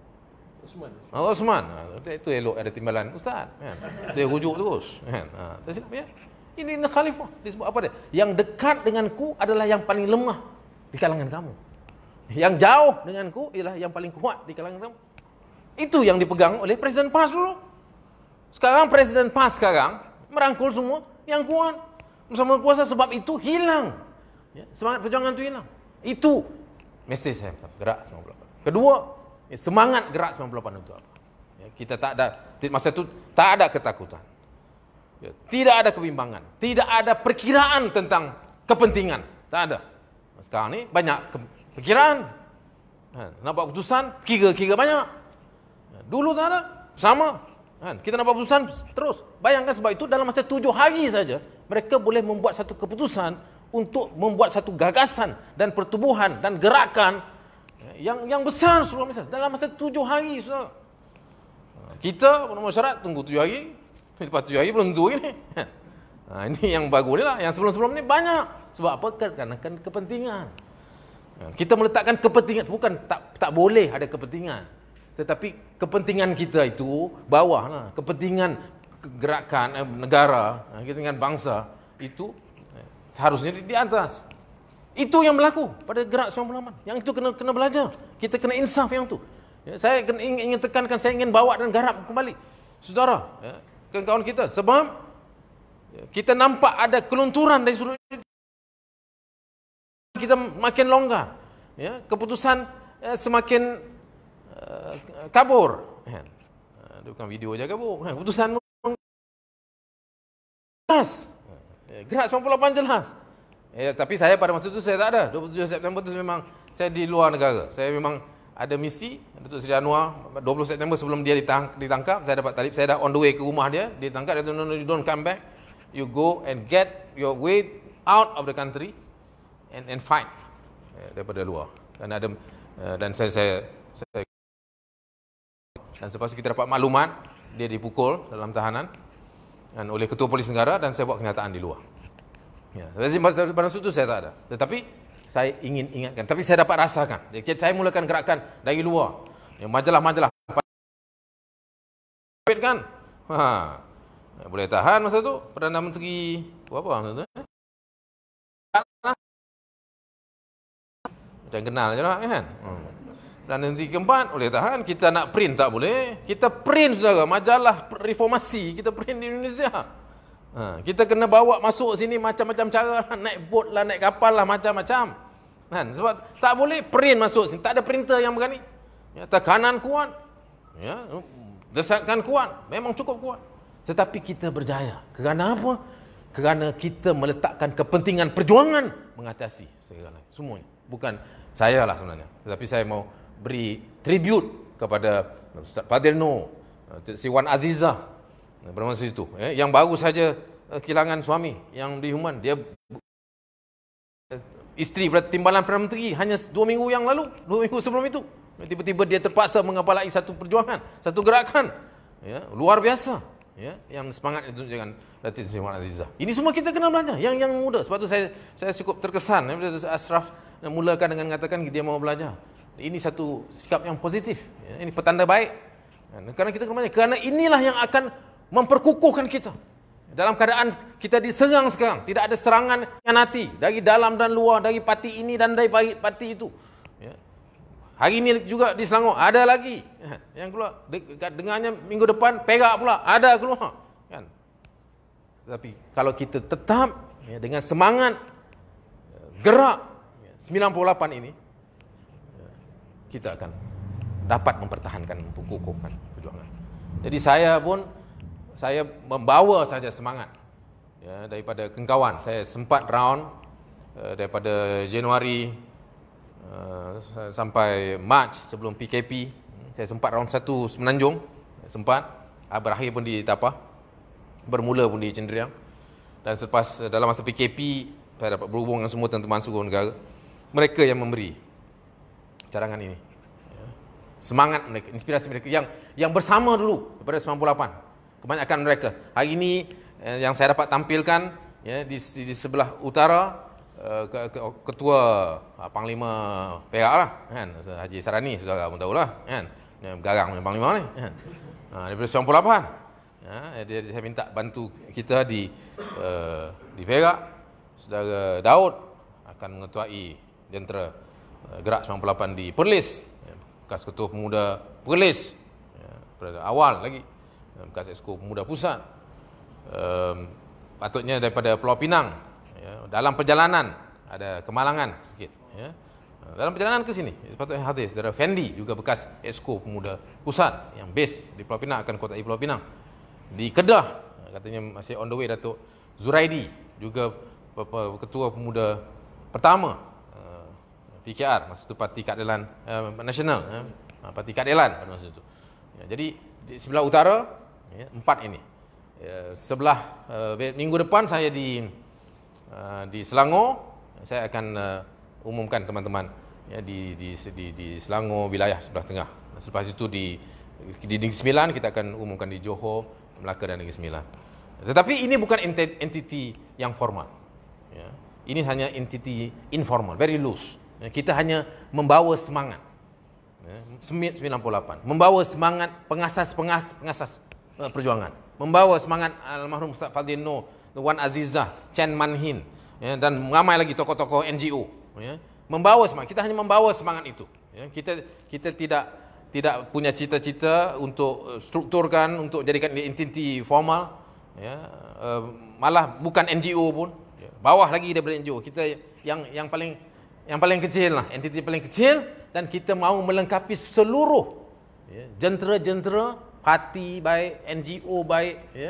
Osman. Itu elok ada timbalan Ustaz, kan? Dia rujuk terus, kan? Saya silap ya. Ini khalifah disebut apa dia? Yang dekat denganku adalah yang paling lemah di kalangan kamu. Yang jauh denganku ialah yang paling kuat di kalangan kamu. Itu yang dipegang oleh Presiden PAS dulu. Sekarang Presiden PAS merangkul semua yang kuat bersama kuasa, sebab itu hilang. Semangat perjuangan itu hilang. Itu mesej saya, Gerak 98. Kedua, semangat Gerak 98 itu apa? Kita tak ada, masa itu tak ada ketakutan. Tidak ada kebimbangan, tidak ada perkiraan tentang kepentingan, tak ada. Sekarang ni banyak perkiraan. Nak buat keputusan, kira-kira banyak. Dulu tak ada, sama. Kita nak buat keputusan terus. Bayangkan, sebab itu dalam masa 7 hari saja mereka boleh membuat satu keputusan untuk membuat satu gagasan dan pertubuhan dan gerakan yang besar seluruh Malaysia dalam masa 7 hari. Saudara. Kita masyarakat tunggu 7 hari, lepas 7 hari belum tentu ini. Ini yang bagus ni lah. Yang sebelum-sebelum ni banyak. Sebab apa? Kerana kepentingan. Kita meletakkan kepentingan, bukan tak boleh ada kepentingan. Tetapi kepentingan kita itu bawah lah. Kepentingan gerakan negara, kepentingan bangsa itu seharusnya di atas. Itu yang berlaku pada Gerak 98. Yang itu kena belajar. Kita kena insaf yang tu. Saya ingin tekankan, saya ingin bawa dan garap kembali saudara, kawan-kawan kita, sebab kita nampak ada kelunturan dari sudut kita makin longgar, keputusan semakin kabur. Itu bukan video aja kabur. Keputusan jelas. Gerak 98 jelas. Tapi saya pada masa itu saya tak ada. 27 September itu memang saya di luar negara. Saya memang ada misi. Datuk Seri Anwar 20 September sebelum dia ditangkap, saya dapat talib, saya dah on the way ke rumah dia, ditangkap, dia kata, no, you don't come back. You go and get your way out of the country and fight daripada luar. Dan ada dan saya dan selepas itu kita dapat maklumat dia dipukul dalam tahanan dan oleh Ketua Polis Negara, dan saya buat kenyataan di luar. Pada itu saya tak ada. Tetapi saya ingin ingatkan, tapi saya dapat rasakan. Saya mulakan gerakan dari luar. Majalah-majalah kan. Boleh tahan masa tu Perdana Menteri apa masa tu? Macam kenal je lah kan. Dan nanti keempat boleh tahan, kita nak print tak boleh. Kita print saudara, majalah reformasi kita print di Indonesia. Kita kena bawa masuk sini macam-macam cara lah, naik bot lah, naik kapal lah, macam-macam. Kan? Sebab tak boleh print masuk sini, tak ada printer yang berani. Tekanan kuat, desakan kuat, memang cukup kuat. Tetapi kita berjaya. Kerana apa? Kerana kita meletakkan kepentingan perjuangan mengatasi segala semuanya. Bukan saya lah sebenarnya, tetapi saya mau beri tribute kepada Ustaz Fadil Noor, Si Wan Azizah pada masa itu, yang baru saja kehilangan suami yang dihuman. Dia isteri timbalan Perdana Menteri hanya 2 minggu yang lalu, 2 minggu sebelum itu. Tiba-tiba dia terpaksa mengepalai satu perjuangan, satu gerakan, luar biasa, yang semangat itu dengan Datuk Si Wan Azizah. Ini semua kita kena belajar, yang muda. Sebab tu saya cukup terkesan Ashraf mulakan dengan mengatakan dia mau belajar. Ini satu sikap yang positif, ini petanda baik. Kerana kita kena belajar, kerana inilah yang akan memperkukuhkan kita. Dalam keadaan kita diserang sekarang, tidak ada serangan yang nanti dari dalam dan luar, dari parti ini dan dari parti itu. Hari ini juga di Selangor ada lagi yang keluar. Dengarnya minggu depan Perak pula ada keluar. Kan? Tapi kalau kita tetap dengan semangat gerak 98 ini, kita akan dapat mempertahankan, memperkukuhkan perjuangan. Jadi saya membawa saja semangat ya, daripada Kengkawan. Saya sempat round daripada Januari sampai Mac sebelum PKP. Saya sempat round 1 Semenanjung, sempat berakhir pun di Tapah, bermula pun di Cenderiang. Dan selepas dalam masa PKP, saya dapat berhubung dengan semua teman-teman seluruh negara. Mereka yang memberi cadangan ini, semangat mereka, inspirasi mereka yang bersama dulu daripada 98. Kebanyakan mereka. Hari ini yang saya dapat tampilkan, ya, di sebelah utara, ketua Panglima Perak lah, kan, Haji Sarani, saudara pun tahulah, kan, garang Panglima ni, kan, daripada 98. Ya, dia minta bantu kita di Perak. Saudara Daud akan mengetuai jentera Gerak 98 di Perlis, bekas ketua pemuda Perlis, ya, pada awal lagi, bekas Exco Pemuda Pusat. Patutnya daripada Pulau Pinang, ya, dalam perjalanan ada kemalangan sikit, ya. Dalam perjalanan ke sini patutnya hadir saudara Fendi, juga bekas Exco Pemuda Pusat yang base di Pulau Pinang, akan kotai Pulau Pinang. Di Kedah katanya masih on the way Datuk Zuraidi, juga ketua pemuda pertama PKR masa itu, Parti Keadilan Nasional, Parti Keadilan pada masa itu. Ya, jadi di sebelah utara, ya, 4 ini. Ya, sebelah minggu depan saya di Selangor, saya akan umumkan teman-teman, ya, di Selangor wilayah sebelah tengah. Selepas itu di Negeri Sembilan kita akan umumkan di Johor, Melaka dan Negeri Sembilan. Tetapi ini bukan entiti yang formal. Ya. Ini hanya entiti informal, very loose. Ya, kita hanya membawa semangat. Ya, 98 membawa semangat pengasas perjuangan, membawa semangat almarhum Ustaz Fadil Noor, Wan Azizah, Chen Manhin, ya, dan ramai lagi tokoh-tokoh NGO, ya, membawa semangat. Kita hanya membawa semangat itu, ya. Kita tidak punya cita-cita untuk strukturkan, untuk jadikan entiti formal, ya, malah bukan NGO pun, ya, bawah lagi daripada NGO. Kita yang paling kecil lah, entiti paling kecil, dan kita mahu melengkapi seluruh, ya, jentera-jentera, parti baik, NGO baik, ya,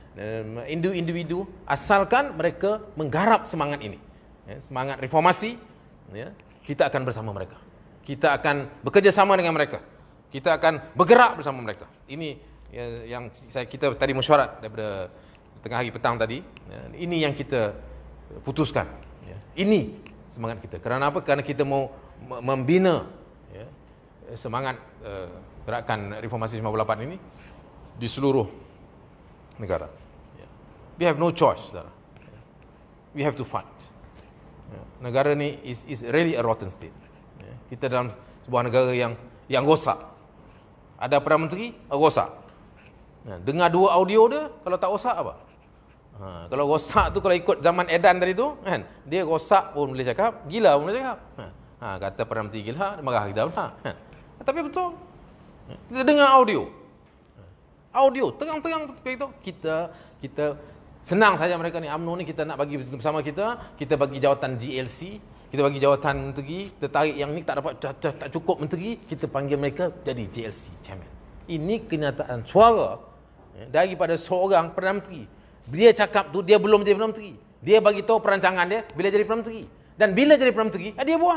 individu, asalkan mereka menggarap semangat ini, ya, semangat reformasi, ya, kita akan bersama mereka, kita akan bekerja sama dengan mereka, kita akan bergerak bersama mereka. Ini yang kita tadi mesyuarat daripada tengah hari petang tadi, ya, ini yang kita putuskan, ya. Ini semangat kita. Kerana apa? Kerana kita mau membina, ya, semangat gerakan reformasi 98 ini di seluruh negara. Ya. We have no choice, saudara. We have to fight. Ya. Negara ni is really a rotten state. Ya. Kita dalam sebuah negara yang rosak. Ada Perdana Menteri, rosak. Ya. Dengar 2 audio dia, kalau tak rosak apa? Kalau rosak tu, kalau ikut zaman edan tadi tu, kan, dia rosak pun boleh cakap, gila pun boleh cakap. Kata Perdana Menteri gila, dia marah kita pun. Tapi betul. Kita dengar audio, terang-terang begitu. Kita senang saja mereka ni, UMNO ni, kita nak bagi bersama kita bagi jawatan GLC, kita bagi jawatan menteri, kita tarik yang ni tak dapat, tak cukup menteri, kita panggil mereka jadi GLC chairman. Ini kenyataan suara, ya, daripada seorang Perdana Menteri. Dia cakap tu, dia belum jadi Perdana Menteri. Dia bagi tahu perancangan dia bila jadi Perdana Menteri. Dan bila jadi Perdana Menteri,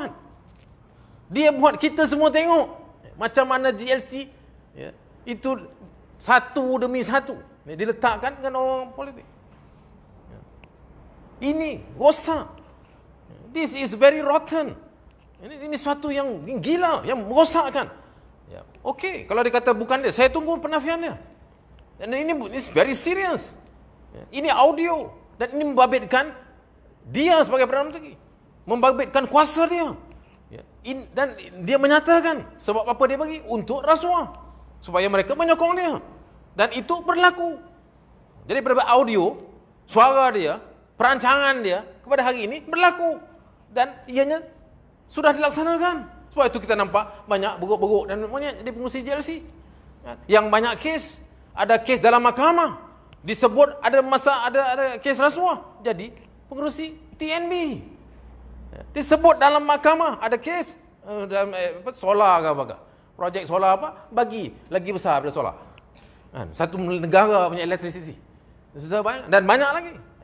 dia buat. Kita semua tengok macam mana GLC, ya, itu satu demi satu, ya, diletakkan dengan orang politik. Ya. Ini rosak. This is very rotten. Ini suatu yang gila, yang merosakkan. Ya. Okey, kalau dia kata bukan dia, saya tunggu penafian dia. Dan ini is very serious. Ini audio, dan ini membabitkan dia sebagai Perdana Menteri, membabitkan kuasa dia, ya. Dan dia menyatakan sebab apa dia bagi, untuk rasuah, supaya mereka menyokong dia, dan itu berlaku. Jadi daripada audio, suara dia, perancangan dia kepada hari ini berlaku, dan ianya sudah dilaksanakan. Sebab itu kita nampak banyak beruk-beruk dan banyak jadi pengurusi GLC, yang banyak kes, ada kes dalam mahkamah, disebut ada kes rasuah, jadi pengerusi TNB. Disebut dalam mahkamah ada kes dalam solar ke apa, projek solar apa, bagi lagi besar daripada solar. Satu negara punya electricity. Sudah banyak dan banyak lagi.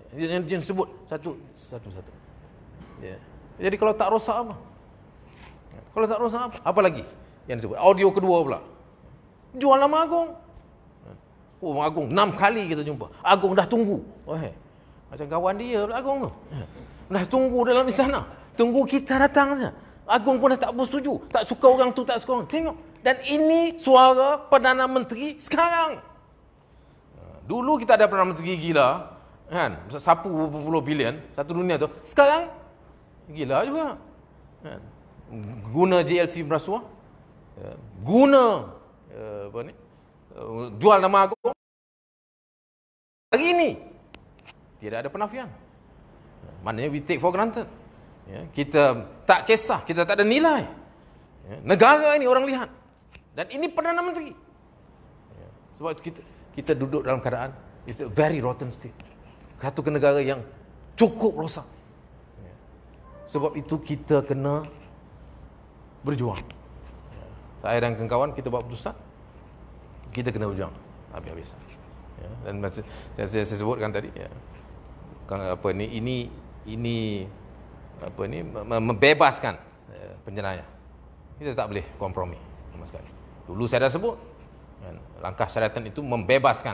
Yang sebut satu. Ya. Jadi kalau tak rosak apa? Kalau tak rosak apa? Apa lagi yang disebut? Audio kedua pula. Jual nama Agong. Oh, Agong 6 kali kita jumpa. Agong dah tunggu. Macam kawan dia pula Agong tu. Dah tunggu dalam istana. Tunggu kita datang saja. Agong pun dah tak bersetuju. Tak suka orang tu, tak suka orang. Tengok. Dan ini suara Perdana Menteri sekarang. Dulu kita ada Perdana Menteri gila, kan? Sapu berpuluh bilion satu dunia tu. Sekarang gila juga. Kan? Guna JLC berasuah. Guna apa ni? Jual nama Agong. Hari ini tidak ada penafian. Maknanya we take for granted. Ya, kita tak kisah, kita tak ada nilai. Ya, negara ini orang lihat. Dan ini Perdana Menteri. Ya, sebab itu kita duduk dalam keadaan it's a very rotten state. Satu negara yang cukup rosak. Ya. Sebab itu kita kena berjuang. Ya. Saya dan kawan-kawan kita buat keputusan. Kita kena berjuang habis-habisan. Ya, dan macam saya sebutkan tadi, ya, apa ni ini apa ni membebaskan penjenayah. Kita tak boleh kompromi sama sekali. Dulu saya dah sebut, kan, langkah syariatan itu membebaskan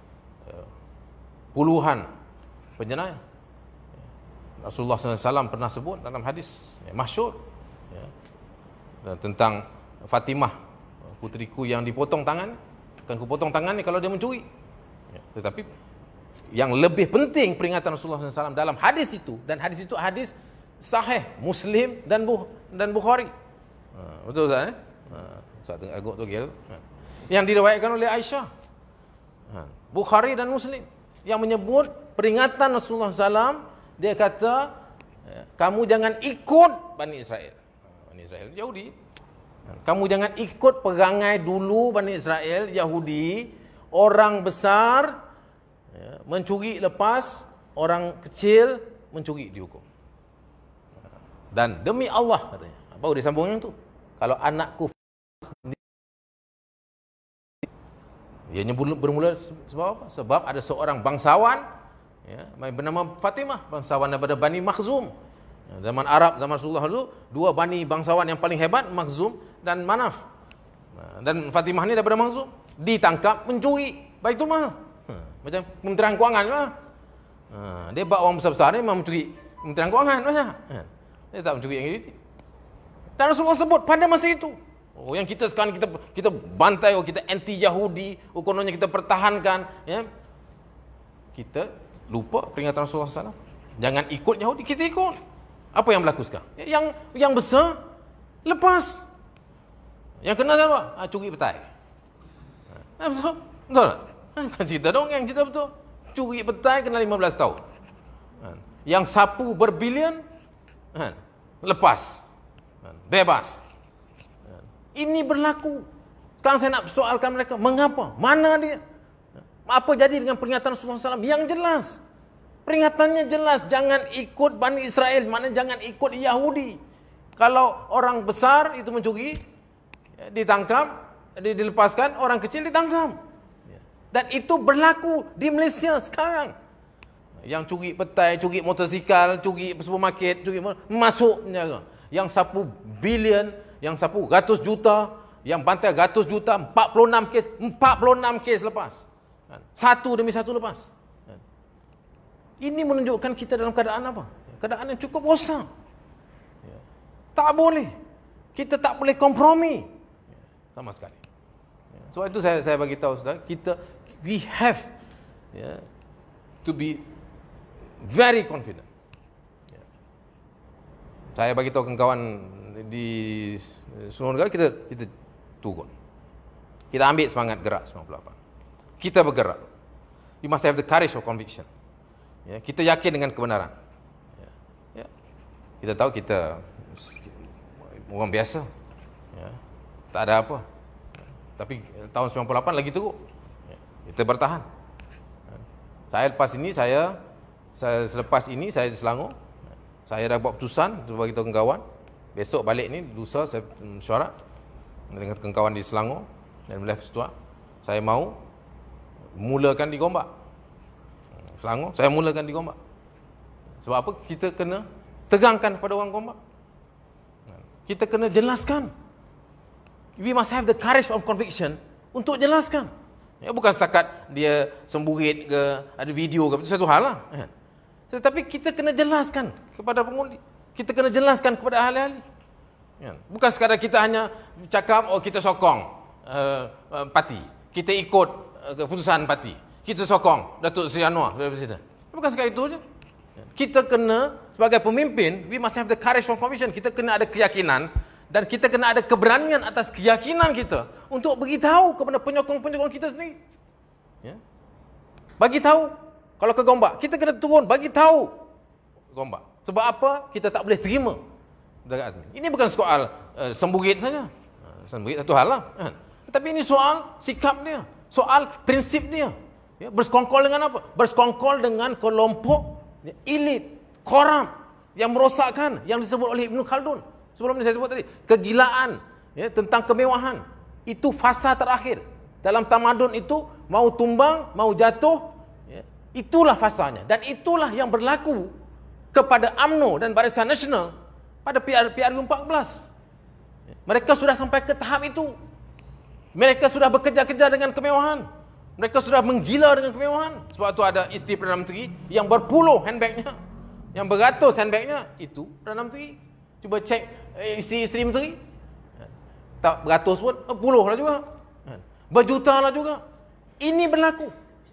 puluhan penjenayah. Rasulullah SAW pernah sebut dalam hadis masyhur, ya, tentang Fatimah, puteriku yang dipotong tangan. Akan kupotong tangannya kalau dia mencuri. Ya, tetapi yang lebih penting peringatan Rasulullah SAW dalam hadis itu, dan hadis itu hadis sahih Muslim dan Bukhari. Betul Ustaz? Ustaz tengok agak tu kira. Yang diriwayatkan oleh Aisyah, Bukhari dan Muslim, yang menyebut peringatan Rasulullah SAW. Dia kata, kamu jangan ikut Bani Israel. Bani Israel Yahudi. Kamu jangan ikut perangai dulu Bani Israel Yahudi. Orang besar mencuri lepas, orang kecil mencuri dihukum. Dan demi Allah katanya. Baru dia sambung yang tu. Kalau anakku, ianya bermula sebab apa? Sebab ada seorang bangsawan, ya, bernama Fatimah, bangsawan daripada Bani Makhzum. Zaman Arab, zaman Rasulullah dulu, dua Bani bangsawan yang paling hebat, Makhzum dan Manaf. Dan Fatimah ni daripada Makhzum, ditangkap mencuri Baitul Mal. Macam Kementerian Kewangan lah. Dia buat orang besar-besar ni memang mencuri Kementerian Kewangan macam. Dia tak mencuri yang itu. Dan Rasulullah sebut pada masa itu. Oh, yang kita sekarang kita bantai, kita anti Yahudi, kononnya kita pertahankan, ya. Kita lupa peringatan Rasulullah SAW. Jangan ikut Yahudi, kita ikut. Apa yang berlaku sekarang? Yang besar lepas. Yang kena siapa? Curi petai. Betul? Betul tak? Bukan cerita dong, yang cerita betul. Curi petai kena 15 tahun. Yang sapu berbilion lepas. Bebas. Ini berlaku. Sekarang saya nak soalkan mereka, mengapa? Mana dia? Apa jadi dengan peringatan Rasulullah SAW yang jelas? Peringatannya jelas, jangan ikut Bani Israel, maknanya jangan ikut Yahudi. Kalau orang besar itu mencuri, ditangkap, dilepaskan, orang kecil ditangkap. Dan itu berlaku di Malaysia sekarang. Yang curi petai, curi motosikal, curi supermarket, curi masuk penjara. Yang sapu bilion, yang sapu ratus juta, yang bantai ratus juta, 46 kes lepas. Satu demi satu lepas. Ini menunjukkan kita dalam keadaan apa? Keadaan yang cukup rosak. Tak boleh. Kita tak boleh kompromi. Sama sekali. Sebab itu saya bagi tahu saudara, we have to be very confident. Saya bagi tahu kawan di seluruh negara, kita turun. Kita ambil semangat gerak 98. Kita bergerak. You must have the courage of conviction. Ya, kita yakin dengan kebenaran. Ya. Kita tahu kita orang biasa. Ya. Tak ada apa. Tapi tahun 98 lagi teruk. Ya. Kita bertahan. Ya. Saya lepas ini, selepas ini saya di Selangor. Saya dah buat keputusan untuk bagi tahu kawan. Besok balik ni, lusa saya mesyuarat dengan kawan di Selangor dan Wilayah Persekutuan. Saya mau mulakan di Gombak. Selangor, saya mulakan di Gombak. Sebab apa? Kita kena tegangkan pada orang Gombak. Kita kena jelaskan. We must have the courage of conviction untuk jelaskan. Bukan setakat dia semburit ke, ada video ke, itu satu hal lah. Tetapi kita kena jelaskan kepada pengundi. Kita kena jelaskan kepada ahli-ahli. Bukan sekadar kita hanya cakap, kita sokong parti. Kita ikut keputusan parti. Kita sokong Datuk Seri Anwar sebagai Presiden. Bukan sekadar itu saja. Kita kena, sebagai pemimpin, we must have the courage of conviction. Kita kena ada keyakinan dan kita kena ada keberanian atas keyakinan kita untuk beritahu kepada penyokong-penyokong kita sendiri. Bagi tahu. Kalau ke Gombak, kita kena turun, bagi tahu Gombak. Sebab apa? Kita tak boleh terima. Ini bukan soal semburit saja. Semburit satu hal lah. Tetapi ini soal sikap dia. Soal prinsip dia. Bersekongkol dengan apa? Bersekongkol dengan kelompok elit, korup, yang merosakkan, yang disebut oleh Ibn Khaldun. Sebelum ini saya sebut tadi, kegilaan tentang kemewahan. Itu fasa terakhir. Dalam tamadun itu, mau tumbang, mau jatuh, itulah fasanya. Dan itulah yang berlaku kepada UMNO dan Barisan Nasional pada PRU 14. Mereka sudah sampai ke tahap itu. Mereka sudah bekerja-kerja dengan kemewahan. Mereka sudah menggila dengan kemewahan. Sebab itu ada isteri Perdana Menteri yang berpuluh handbagnya, yang beratus handbagnya, itu Perdana Menteri. Cuba cek isteri menteri, tak beratus pun, puluh lah juga, berjuta lah juga. Ini berlaku.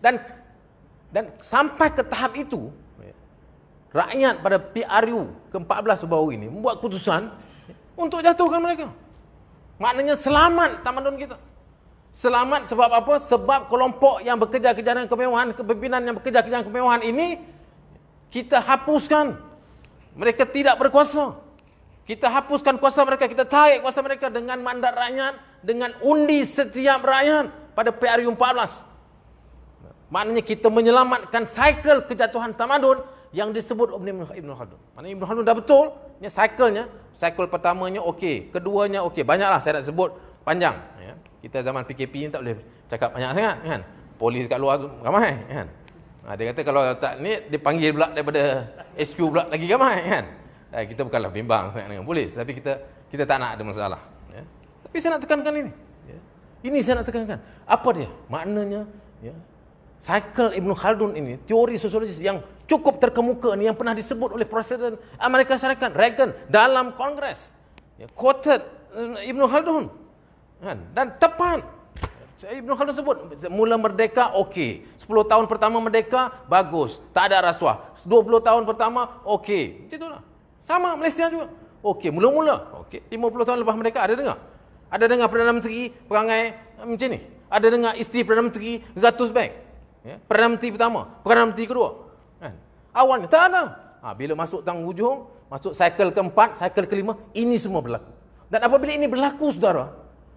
Dan sampai ke tahap itu, rakyat pada PRU ke-14 baru ini membuat keputusan untuk jatuhkan mereka. Maknanya selamat tamadun kita. Selamat sebab apa? Sebab kelompok yang bekerja-kerja dengan kemewahan, kepimpinan yang bekerja-kerja dengan kemewahan ini, kita hapuskan. Mereka tidak berkuasa. Kita hapuskan kuasa mereka, kita tarik kuasa mereka dengan mandat rakyat, dengan undi setiap rakyat pada PRU 14. Maknanya kita menyelamatkan cycle kejatuhan tamadun yang disebut Ibn Khaldun. Maknanya Ibn Khaldun dah betul, cycle pertamanya okey, keduanya okey. Banyaklah saya nak sebut panjang. Kita zaman PKP ni tak boleh cakap banyak sangat kan. Polis kat luar tu ramai kan. Dia kata kalau tak ni dia panggil pula daripada HQ pula lagi ramai kan. Kita bukanlah bimbang sangat dengan polis, tapi kita tak nak ada masalah. Tapi saya nak tekankan ini. Ini saya nak tekankan. Apa dia? Maknanya cycle Ibn Khaldun ini, teori sosiologis yang cukup terkemuka ni, yang pernah disebut oleh Presiden Amerika Syarikat Reagan dalam Kongres, quoted Ibn Khaldun dan tepat. Ibn Khaldun sebut mula merdeka okey, 10 tahun pertama merdeka bagus, tak ada rasuah, 20 tahun pertama okey, itulah. Sama Malaysia juga okey, mula-mula okey, 50 tahun lepas merdeka ada dengar Perdana Menteri perangai macam ni, ada dengar isteri Perdana Menteri ratus beg. Perdana Menteri pertama, Perdana Menteri kedua kan? Awalnya tak ada. Bila masuk tang hujung, masuk cycle keempat, cycle kelima, ini semua berlaku. Dan apabila ini berlaku, saudara,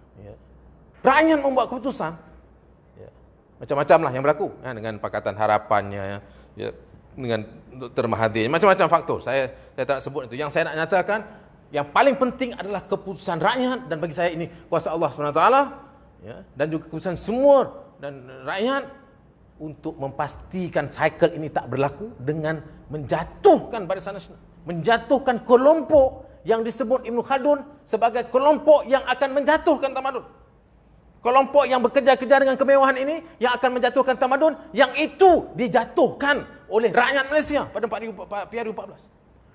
rakyat membuat keputusan, macam-macam lah yang berlaku dengan Pakatan Harapannya, dengan Dr. Mahathir, macam-macam faktor. Saya tak nak sebut itu. Yang saya nak nyatakan, yang paling penting adalah keputusan rakyat, dan bagi saya ini kuasa Allah SWT, dan juga keputusan semua dan rakyat untuk memastikan cycle ini tak berlaku dengan menjatuhkan Barisan Nasional, menjatuhkan kelompok yang disebut Ibn Khaldun sebagai kelompok yang akan menjatuhkan tamadun. Kelompok yang bekerja-kerja dengan kemewahan ini yang akan menjatuhkan tamadun, yang itu dijatuhkan oleh rakyat Malaysia pada PRU 14.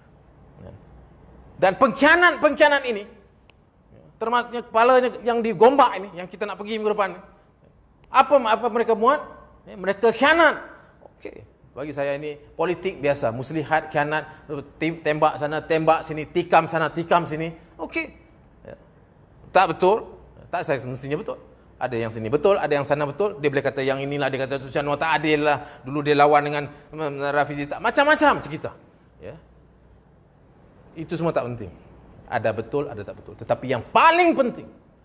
Dan pengkhianat ini, termasuk kepalanya yang di Gombak ini, yang kita nak pergi minggu depan, apa mereka buat? Mereka khianat. Okey, bagi saya ini politik biasa, muslihat, khianat, tembak sana, tembak sini, tikam sana, tikam sini. Okey. Tak betul, tak saya semestinya betul. Ada yang sini betul, ada yang sana betul. Dia boleh kata yang inilah, dia kata Susianwar tak adil lah. Dulu dia lawan dengan Rafizi, tak macam-macam cerita. Itu semua tak penting. Ada betul, ada tak betul. Tetapi yang paling penting,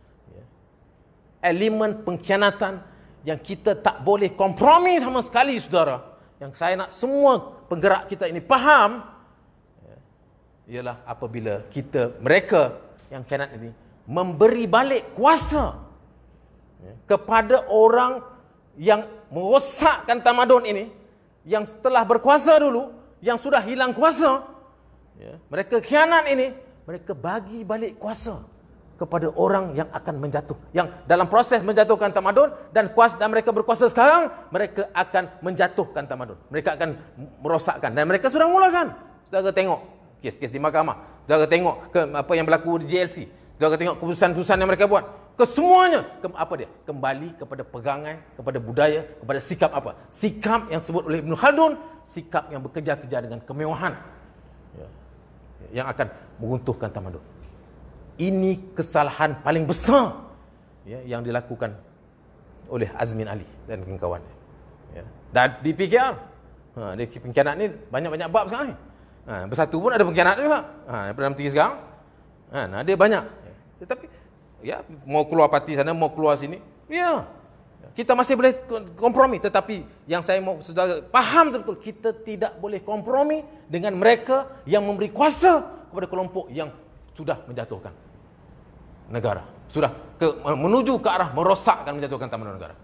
elemen pengkhianatan yang kita tak boleh kompromi sama sekali, saudara. Yang saya nak semua penggerak kita ini faham, ialah apabila mereka yang khianat ini memberi balik kuasa kepada orang yang merosakkan tamadun ini, yang setelah berkuasa dulu, yang sudah hilang kuasa, mereka khianat ini, mereka bagi balik kuasa kepada orang yang akan menjatuh, yang dalam proses menjatuhkan tamadun, dan mereka berkuasa sekarang, mereka akan menjatuhkan tamadun, mereka akan merosakkan, dan mereka sudah mulakan. Saudara tengok kes-kes di mahkamah, saudara tengok apa yang berlaku di JLC, saudara tengok keputusan-keputusan yang mereka buat, kesemuanya kembali kepada pegangan, kepada budaya, kepada sikap apa? Sikap yang disebut oleh Ibn Khaldun, sikap yang bekerja-kerja dengan kemewahan, yang akan meruntuhkan tamadun. Ini kesalahan paling besar yang dilakukan oleh Azmin Ali dan kawan-kawan. Dan di PKR, di pengkhianat ni banyak-banyak bab sekarang ni. Bersatu pun ada pengkhianat juga. Perdana Menteri sekarang, ada banyak. Tetapi mau keluar parti sana, mau keluar sini, kita masih boleh kompromi. Tetapi yang saya mau saudara faham betul, kita tidak boleh kompromi dengan mereka yang memberi kuasa kepada kelompok yang sudah menjatuhkan negara, sudah menuju ke arah merosakkan, menjatuhkan tamadun negara.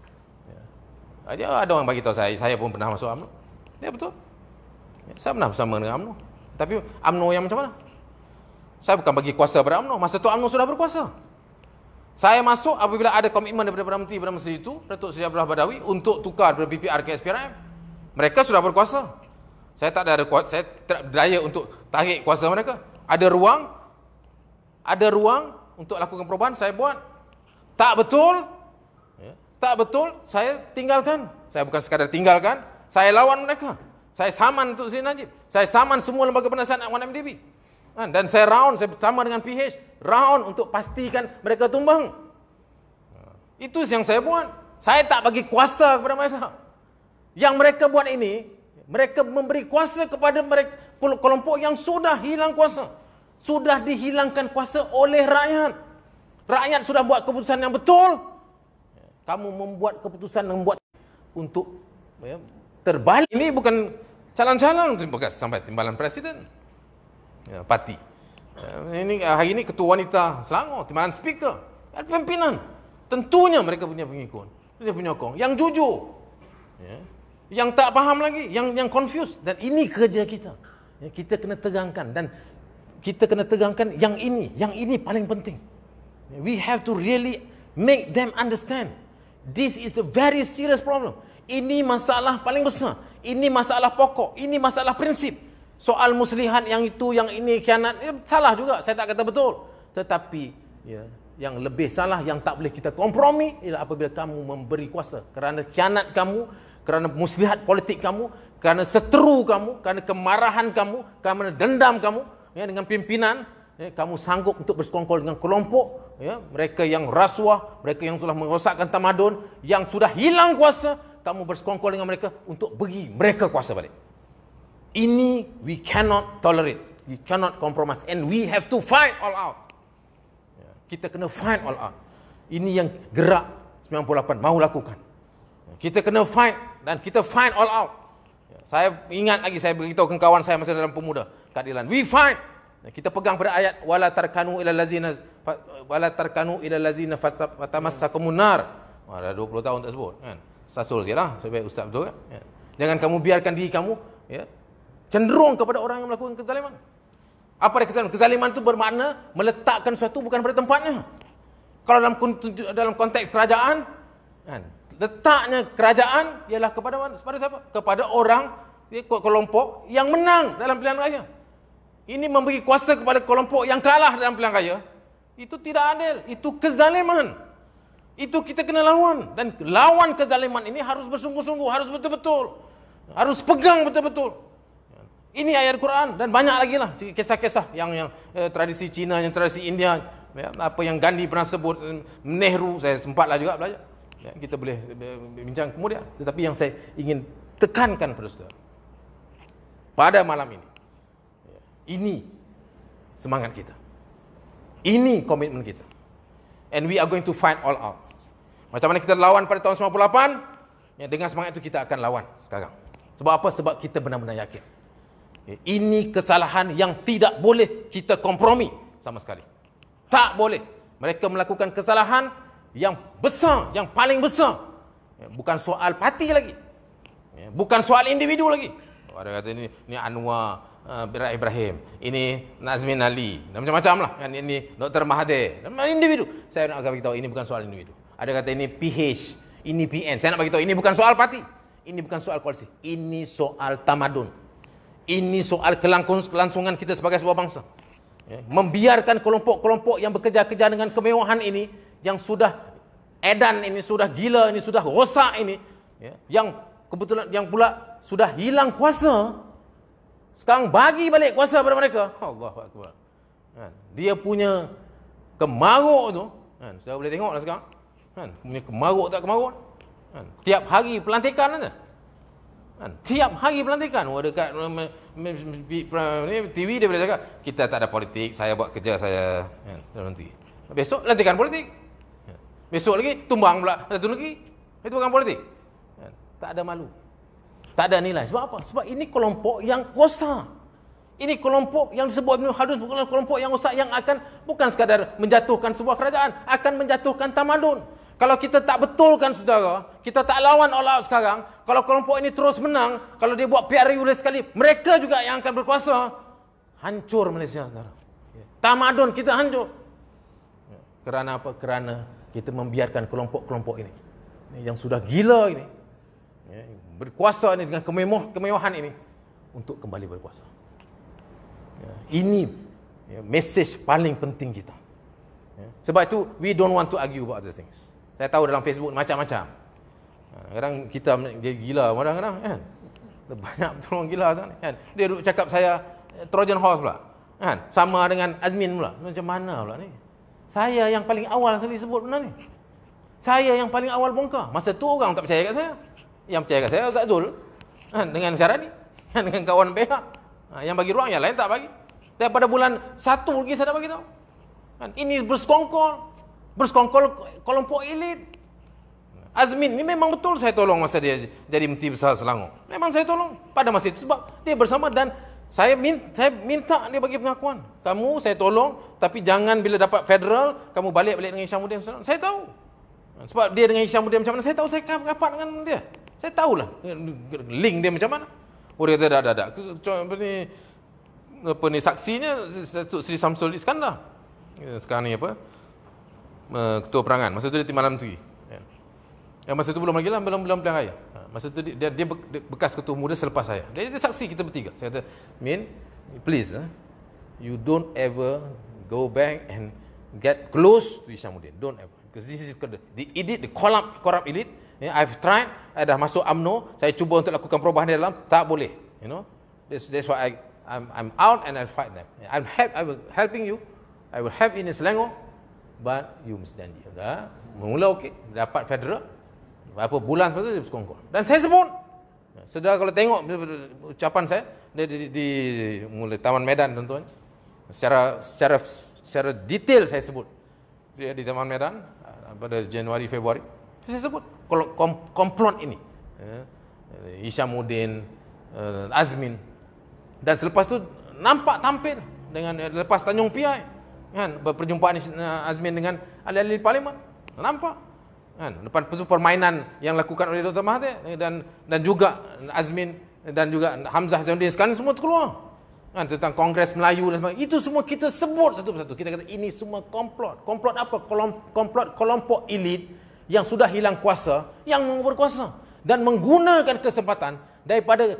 Ada orang bagi tahu saya pun pernah masuk UMNO. Ya betul. Saya pernah bersama dengan UMNO. Tapi UMNO yang macam mana? Saya bukan bagi kuasa pada UMNO. Masa itu UMNO sudah berkuasa. Saya masuk apabila ada komitmen daripada Perdana Menteri pada masa itu, Datuk Seri Abdullah Badawi, untuk tukar daripada PPR ke SPRM. Mereka sudah berkuasa. Saya tak ada kuasa, saya tidak berdaya untuk tarik kuasa mereka. Ada ruang untuk lakukan perubahan, saya buat. Tak betul, saya tinggalkan. Saya bukan sekadar tinggalkan, saya lawan mereka. Saya saman untuk Sri Najib, saya saman semua lembaga penasihat 1MDB. Dan saya round, saya bersama dengan PH, round untuk pastikan mereka tumbang. Itu yang saya buat. Saya tak bagi kuasa kepada mereka. Yang mereka buat ini, mereka memberi kuasa kepada mereka, kelompok yang sudah hilang kuasa. Sudah dihilangkan kuasa oleh rakyat. Rakyat sudah buat keputusan yang betul. Kamu membuat keputusan yang membuat untuk terbalik. Ini bukan calon-calon sampai timbalan presiden, parti. Ini hari ini ketua wanita Selangor, timbalan speaker, pimpinan. Tentunya mereka punya pengikut, punya penyokong yang jujur, yang tak faham lagi, yang confused. Dan ini kerja kita. Kita kena tegangkan, dan kita kena tegangkan yang ini paling penting. We have to really make them understand. This is a very serious problem. Ini masalah paling besar. Ini masalah pokok. Ini masalah prinsip. Soal muslihat yang itu, yang ini khianat, salah juga. Saya tak kata betul. Tetapi yang lebih salah, yang tak boleh kita kompromi, ialah apabila kamu memberi kuasa kerana khianat kamu, kerana muslihat politik kamu, kerana seteru kamu, kerana kemarahan kamu, kerana dendam kamu dengan pimpinan, kamu sanggup untuk bersekongkol dengan kelompok, mereka yang rasuah, mereka yang telah merosakkan tamadun, yang sudah hilang kuasa, kamu bersekongkol dengan mereka untuk bagi mereka kuasa balik. Ini we cannot tolerate, we cannot compromise, and we have to fight all out. Kita kena fight all out. Ini yang gerak 98 mahu lakukan. Kita kena fight, dan kita fight all out. Saya ingat lagi, saya beritahu ke kawan saya masa dalam pemuda keadilan. We fight. Kita pegang pada ayat wala tarkanu ila lazina fatamassakumun nar. Dah 20 tahun tak sebut kan. Sasul sialah sebagai ustaz betul kan. Jangan kamu biarkan diri kamu cenderung kepada orang yang melakukan kezaliman. Apa dia kezaliman? Kezaliman itu bermakna meletakkan sesuatu bukan pada tempatnya. Kalau dalam konteks kerajaan kan, letaknya kerajaan ialah kepada siapa? Kepada orang, kelompok yang menang dalam pilihan raya. Ini memberi kuasa kepada kelompok yang kalah dalam pilihan raya. Itu tidak adil, itu kezaliman. Itu kita kena lawan. Dan lawan kezaliman ini harus bersungguh-sungguh, harus betul-betul, harus pegang betul-betul. Ini ayat Quran, dan banyak lagi lah kisah-kisah yang tradisi Cina, yang tradisi India, apa yang Gandhi pernah sebut, Nehru, saya sempatlah juga belajar. Kita boleh bincang kemudian. Tetapi yang saya ingin tekankan pada saudara pada malam ini semangat kita, ini komitmen kita, and we are going to fight all out. Macam mana kita lawan pada tahun 98, dengan semangat itu kita akan lawan sekarang. Sebab apa? Sebab kita benar-benar yakin ini kesalahan yang tidak boleh kita kompromi sama sekali. Tak boleh. Mereka melakukan kesalahan yang besar, yang paling besar. Bukan soal parti lagi, bukan soal individu lagi. Ada kata ini Anwar Ibrahim, ini Nazmin Ali, dan macam-macam lah. Kan ini Dr. Mahathir, individu. Saya nak bagi tahu ini bukan soal individu. Ada kata ini PH, ini PN. Saya nak bagi tahu ini bukan soal parti. Ini bukan soal koalisi. Ini soal tamadun. Ini soal kelangsungan kita sebagai sebuah bangsa. Ya, membiarkan kelompok-kelompok yang bekerja-kerja dengan kemewahan ini, yang sudah edan ini, sudah gila ini, sudah rosak ini, ya, yang kebetulan yang pula sudah hilang kuasa, sekarang bagi balik kuasa pada mereka. Allahu Akbar. Kan, dia punya kemaruk tu, kan, saya boleh tengoklah sekarang. Kan, punya kemaruk tak kemaruk. Kan, tiap hari pelantikan aja. Kan, tiap hari pelantikan. Dekat TV dia boleh cakap, kita tak ada politik, saya buat kerja saya. Kan, nanti. Besok lantikan politik. Kan, besok lagi tumbang pula satu lagi. Itu bukan politik. Kan, tak ada malu. Tak ada nilai. Sebab apa? Sebab ini kelompok yang rosak. Ini kelompok yang disebut Ibn Khaldun, bukan kelompok yang rosak, yang akan bukan sekadar menjatuhkan sebuah kerajaan, akan menjatuhkan tamadun. Kalau kita tak betulkan, saudara, kita tak lawan all out sekarang, kalau kelompok ini terus menang, kalau dia buat PR ulis sekali, mereka juga yang akan berkuasa, hancur Malaysia, saudara. Tamadun kita hancur. Kerana apa? Kerana kita membiarkan kelompok-kelompok ini yang sudah gila ini, berkuasa ini dengan kemewahan ini untuk kembali berkuasa. Ini message paling penting kita. Sebab itu we don't want to argue about these things. Saya tahu dalam Facebook macam-macam. Kadang kita dia gila kadang-kadang kan. Banyak betul orang gila sana kan. Dia duduk cakap saya Trojan horse pula. Kan? Sama dengan Azmin pula. Macam mana pula ni? Saya yang paling awal sekali sebut benda ni. Saya yang paling awal bongkar. Masa tu orang tak percaya kat saya. Yang percaya kat saya Ustaz Zul, dengan Syarani, dengan kawan pihak, yang bagi ruang, yang lain tak bagi. Daripada bulan 1 lagi saya dah bagi tahu. Ini bersekongkol kelompok elit. Azmin ni memang betul saya tolong masa dia jadi Menteri Besar Selangor. Memang saya tolong pada masa itu sebab dia bersama, dan saya minta dia bagi pengakuan. Kamu saya tolong, tapi jangan bila dapat federal kamu balik dengan Hishamuddin. Saya tahu. Sebab dia dengan Hishamuddin macam mana, saya tahu, saya rapat dengan dia. Saya tahulah link dia macam mana. Oh dia kata tak. Apa ni saksinya Datuk Seri Samsul Iskandar. Sekarang ni apa? Ketua Perangan. Masa tu dia Timbalan Menteri. Masa tu belum lagi lah, belum pilihan raya. Masa tu dia bekas ketua muda selepas saya. Dia saksi kita bertiga. Saya kata, Min, please, you don't ever go back and get close to Hishamuddin. Don't ever. Because this is the elite, the corrupt elite. I've tried, I dah masuk UMNO, saya cuba untuk lakukan perubahan di dalam, tak boleh. That's why I'm out and I'll fight them. I will helping you. I will help in Selangor, but you mesti janji. Dah, mula okey, dapat federal. Berapa bulan lepas tu dia bersekongkol. Dan saya sebut. Saudara kalau tengok ucapan saya di mulai Taman Medan tuan-tuan. Secara detail saya sebut. Dia di Taman Medan pada Januari Februari. Saya sebut komplot ini. Hishamuddin, Azmin. Dan selepas tu nampak tampil dengan lepas Tanjung Piai kan, perjumpaan Azmin dengan ahli-ahli parlimen. Nampak kan, lepas itu permainan yang lakukan oleh Dr. Mahathir dan juga Azmin dan juga Hamzah Zainuddin sekarang semua keluar kan, tentang Kongres Melayu dan sebagainya. Itu semua kita sebut satu persatu. Kita kata ini semua komplot. Komplot apa? Komplot kelompok elit yang sudah hilang kuasa, yang berkuasa dan menggunakan kesempatan daripada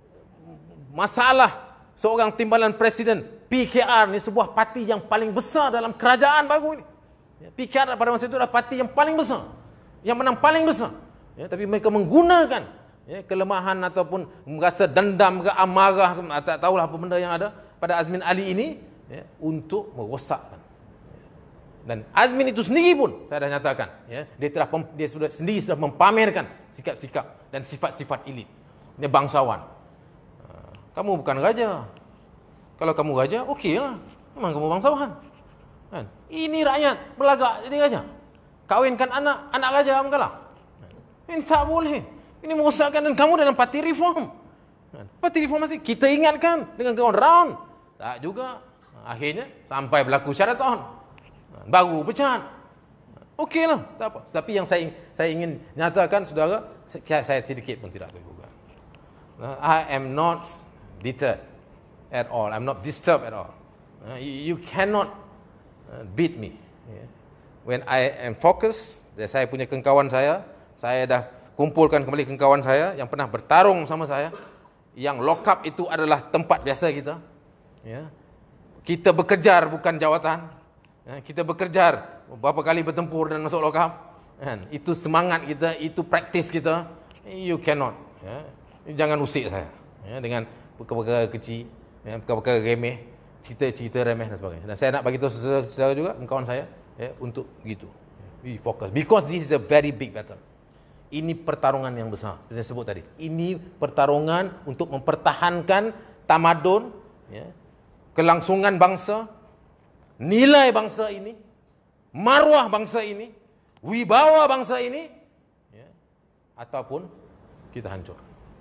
masalah seorang timbalan presiden. PKR ni sebuah parti yang paling besar dalam kerajaan baru ini. PKR pada masa itu adalah parti yang paling besar, yang menang paling besar. Tapi mereka menggunakan kelemahan ataupun merasa dendam ke amarah, tak tahulah apa benda yang ada pada Azmin Ali ini untuk merosakkan. Dan Azmin itu sendiri pun saya dah nyatakan, dia sudah mempamerkan sikap-sikap dan sifat-sifat elit. Dia bangsawan. Kamu bukan raja. Kalau kamu raja, okeylah. Memang kamu bangsawan. Kan? Ini rakyat berlagak jadi raja. Kawinkan anak raja kalah. Ini tak boleh. Ini merosakkan, dan kamu dalam parti reform. Parti reform masih kita ingatkan dengan kawan round. Tak juga. Akhirnya sampai berlaku syaratan. Baru pecahan. Okeylah, tak apa. Tapi yang saya ingin nyatakan, saudara, saya sedikit pun tidak tergugah. I am not deterred at all. I'm not disturbed at all. You cannot beat me. When I am focused, saya punya kawan saya dah kumpulkan kembali kawan saya yang pernah bertarung sama saya, yang lock up itu adalah tempat biasa kita. Kita bekerjar bukan jawatan. Kita bekerjar berapa kali bertempur dan masuk lock up. Itu semangat kita, itu praktis kita. You cannot. Jangan usik saya dengan perkara-perkara kecil, perkara-perkara remeh, cerita-cerita remeh dan sebagainya. Dan saya nak bagi tahu saudara juga, kawan saya, untuk begitu. We focus because this is a very big battle. Ini pertarungan yang besar, saya sebut tadi. Ini pertarungan untuk mempertahankan tamadun, kelangsungan bangsa, nilai bangsa ini, maruah bangsa ini, wibawa bangsa ini, ataupun kita hancur.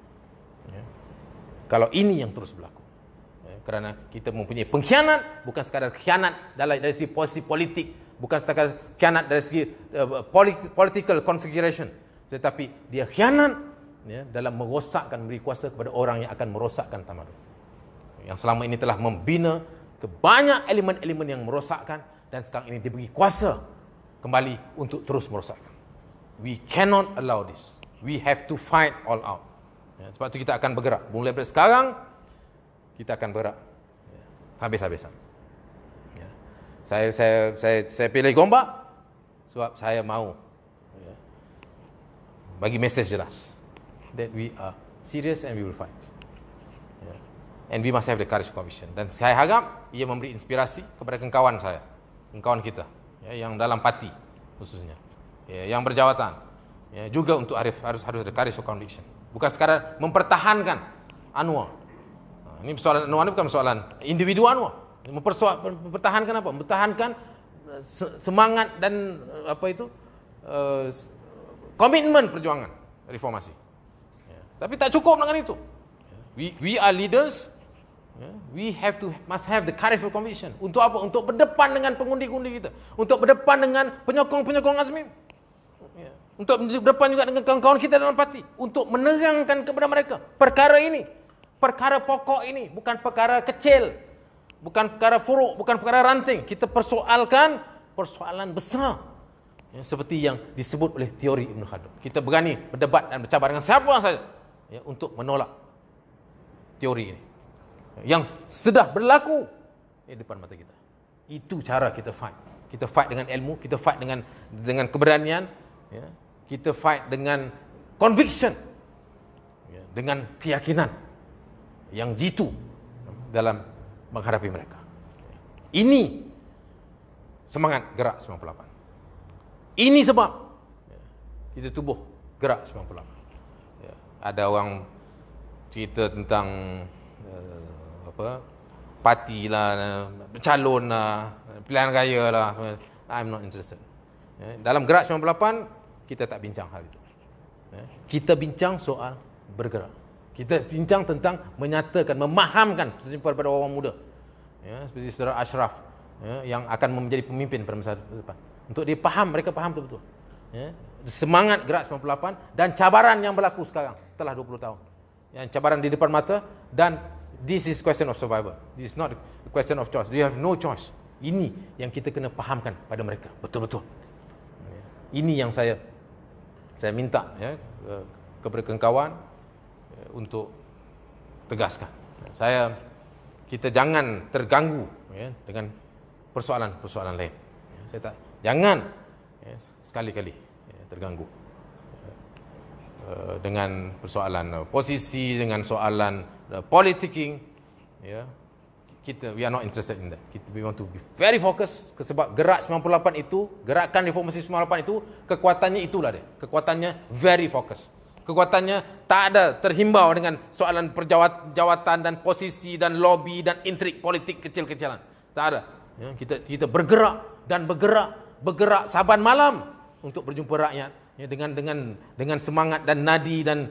Kalau ini yang terus berlaku, kerana kita mempunyai pengkhianat, bukan sekadar khianat dari segi posisi politik, bukan sekadar khianat dari segi political configuration, tetapi dia khianat dalam merosakkan, memberi kuasa kepada orang yang akan merosakkan tamadun, yang selama ini telah membina ke banyak elemen-elemen yang merosakkan, dan sekarang ini diberi kuasa kembali untuk terus merosakkan. We cannot allow this. We have to fight all out. Sebab itu kita akan bergerak. Mulai dari sekarang, kita akan bergerak habis-habisan. Saya pilih Gombak sebab saya mahu bagi mesej jelas that we are serious and we will fight. And we must have the courage conviction. Dan saya harap ia memberi inspirasi kepada kawan saya, kawan kita, yang dalam parti khususnya, yang berjawatan, juga untuk harus ada courage conviction. Bukan sekadar mempertahankan Anwar. Ini persoalan Anwar ini bukan persoalan individu Anwar. Mempertahankan apa? Mempertahankan semangat dan komitmen perjuangan reformasi. Tapi tak cukup dengan itu. We are leaders. We must have the courage of conviction. Untuk apa? Untuk berdepan dengan pengundi-pengundi kita. Untuk berdepan dengan penyokong-penyokong Azmin. Untuk berdepan juga dengan kawan-kawan kita dalam parti, untuk menerangkan kepada mereka perkara ini, perkara pokok ini, bukan perkara kecil, bukan perkara furuk, bukan perkara ranting. Kita persoalkan persoalan besar, seperti yang disebut oleh teori Ibn Khaldun. Kita berani berdebat dan bercabar dengan siapa saja, untuk menolak teori ini yang sudah berlaku di depan mata kita. Itu cara kita fight. Kita fight dengan ilmu, kita fight dengan keberanian, kita fight dengan conviction, dengan keyakinan yang jitu dalam menghadapi mereka. Ini semangat gerak 98. Ini sebab kita tubuh gerak 98. Ada orang cerita tentang parti lah, calon lah, pilihan raya lah. I'm not interested. Dalam gerak 98 kita tak bincang hal itu. Kita bincang soal bergerak. Kita bincang tentang menyatakan, memahamkan kepada orang muda, seperti saudara Ashraf, yang akan menjadi pemimpin pada masa depan. Untuk dia faham, mereka faham betul-betul semangat gerak 98 dan cabaran yang berlaku sekarang setelah 20 tahun. Yang cabaran di depan mata, dan this is question of survival. This is not a question of choice. You have no choice. Ini yang kita kena fahamkan pada mereka betul-betul. Ini yang saya minta kepada kawan untuk tegaskan. Kita jangan terganggu dengan persoalan-persoalan lain. Jangan sekali-kali terganggu dengan persoalan posisi, dengan soalan politicking. We are not interested in that. We want to be very focused, sebab gerak 98 itu, gerakan reformasi 98 itu, kekuatannya itulah dia. Kekuatannya very focus. Kekuatannya tak ada terhimbau dengan soalan perjawatan dan posisi dan lobby dan intrik politik kecil-kecilan. Tak ada. Kita bergerak dan bergerak saban malam untuk berjumpa rakyat, dengan semangat dan nadi dan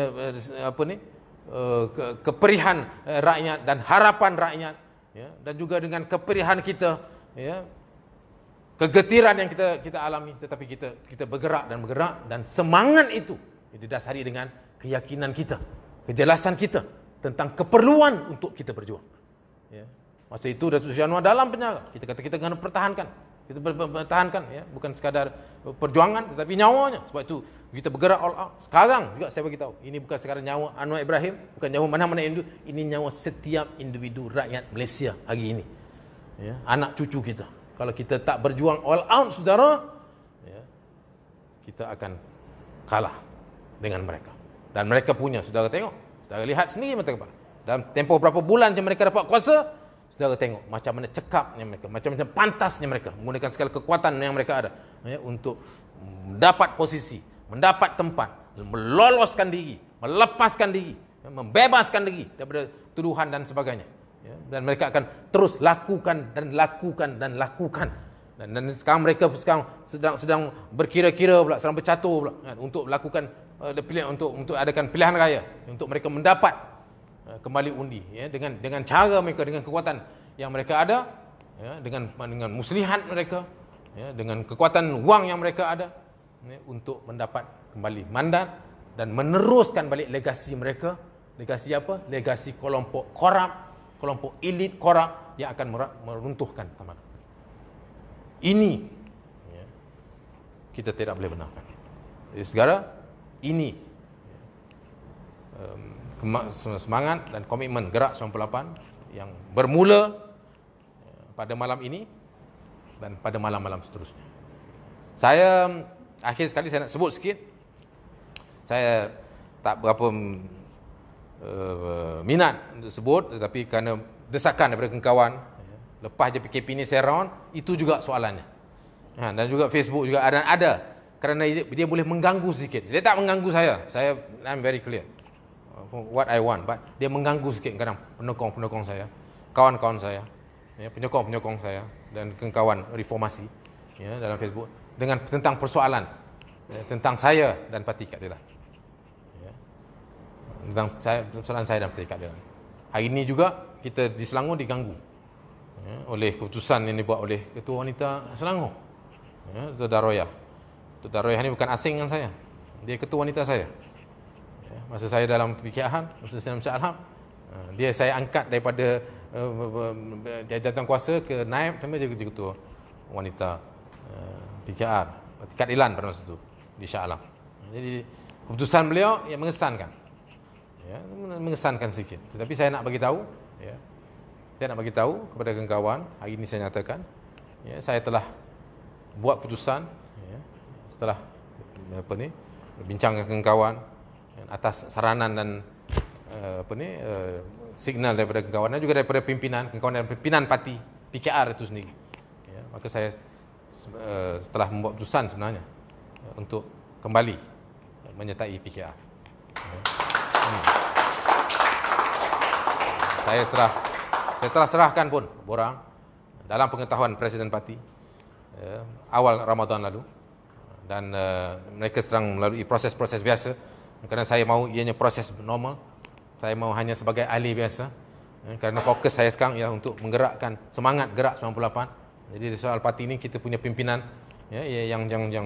keperihan rakyat dan harapan rakyat, dan juga dengan keperihan kita, kegetiran yang kita alami, tetapi kita bergerak dan semangat itu didasari dengan keyakinan kita kejelasan kita tentang keperluan untuk kita berjuang. Ya. Masa itu Datuk Seri Anwar dalam penjara, kita kata kita kena pertahankan. Kita pertahankan, ya, bukan sekadar perjuangan tetapi nyawanya. Sebab itu kita bergerak all out. Sekarang juga saya beritahu, ini bukan sekadar nyawa Anwar Ibrahim, bukan nyawa mana-mana individu, ini nyawa setiap individu rakyat Malaysia hari ini. Ya, anak cucu kita. Kalau kita tak berjuang all out, saudara, ya, kita akan kalah dengan mereka. Dan mereka punya, saudara tengok, saudara lihat sendiri mata kepala. Dalam tempoh berapa bulan je mereka dapat kuasa, saudara tengok macam mana cekapnya mereka, macam-macam pantasnya mereka menggunakan segala kekuatan yang mereka ada, ya, untuk mendapat posisi, mendapat tempat, meloloskan diri, melepaskan diri, ya, membebaskan diri daripada tuduhan dan sebagainya. Ya, dan mereka akan terus lakukan dan lakukan dan lakukan. Dan sekarang mereka sedang berkira-kira pula, sedang bercatur pula, ya, untuk melakukan untuk adakan pilihan raya untuk mereka mendapat kembali undi, ya, dengan cara mereka, dengan kekuatan yang mereka ada, ya, dengan muslihat mereka, ya, dengan kekuatan wang yang mereka ada, ya, untuk mendapat kembali mandat dan meneruskan balik legasi mereka. Legasi apa? Legasi kelompok korup, kelompok elit korup yang akan meruntuhkan taman. Ini, ya, kita tidak boleh benarkan. Jadi segala ini, semangat dan komitmen Gerak 98 yang bermula pada malam ini dan pada malam-malam seterusnya. Saya akhir sekali saya nak sebut sikit, saya tak berapa minat untuk sebut, tetapi kerana desakan daripada kawan, lepas je PKP ni saya round, itu juga soalannya. Dan juga Facebook juga ada kerana dia boleh mengganggu sedikit. Dia tak mengganggu saya I'm very clear what I want, but dia mengganggu sikit kadang penokong-penokong saya, kawan-kawan saya, ya, penyokong-penyokong saya dan kawan reformasi, ya, dalam Facebook dengan tentang persoalan, ya, tentang saya dan parti keadilan, ya, tentang persoalan saya dan parti keadilan. Hari ini juga kita di Selangor diganggu, ya, oleh keputusan yang dibuat oleh Ketua Wanita Selangor, ya, Tuan Daroya. Tuan Daroya ini bukan asing dengan saya, dia ketua wanita saya. Masa saya dalam PKR, masa saya dalam Syah Alham, dia saya angkat daripada jabatan kuasa ke naib sampai jadi ketua wanita PKR keadilan pada masa itu di Syah Alham. Jadi keputusan beliau yang mengesankan, ya, mengesankan sikit. Tetapi saya nak bagi tahu, ya, saya nak bagi tahu kepada kawan-kawan, hari ini saya nyatakan, ya, saya telah buat keputusan, ya, setelah berbincang dengan kawan atas saranan dan signal daripada kawan dan juga daripada pimpinan kawan dan pimpinan parti PKR itu sendiri, ya, maka saya setelah membuat keputusan sebenarnya untuk kembali menyertai PKR, ya. Saya telah serahkan pun borang dalam pengetahuan Presiden Parti, ya, awal Ramadan lalu, dan mereka sedang melalui proses-proses biasa. Kerana saya mahu ianya proses normal, saya mahu hanya sebagai ahli biasa, kerana fokus saya sekarang ialah untuk menggerakkan semangat Gerak 98. Jadi di soal parti ini kita punya pimpinan, ya, yang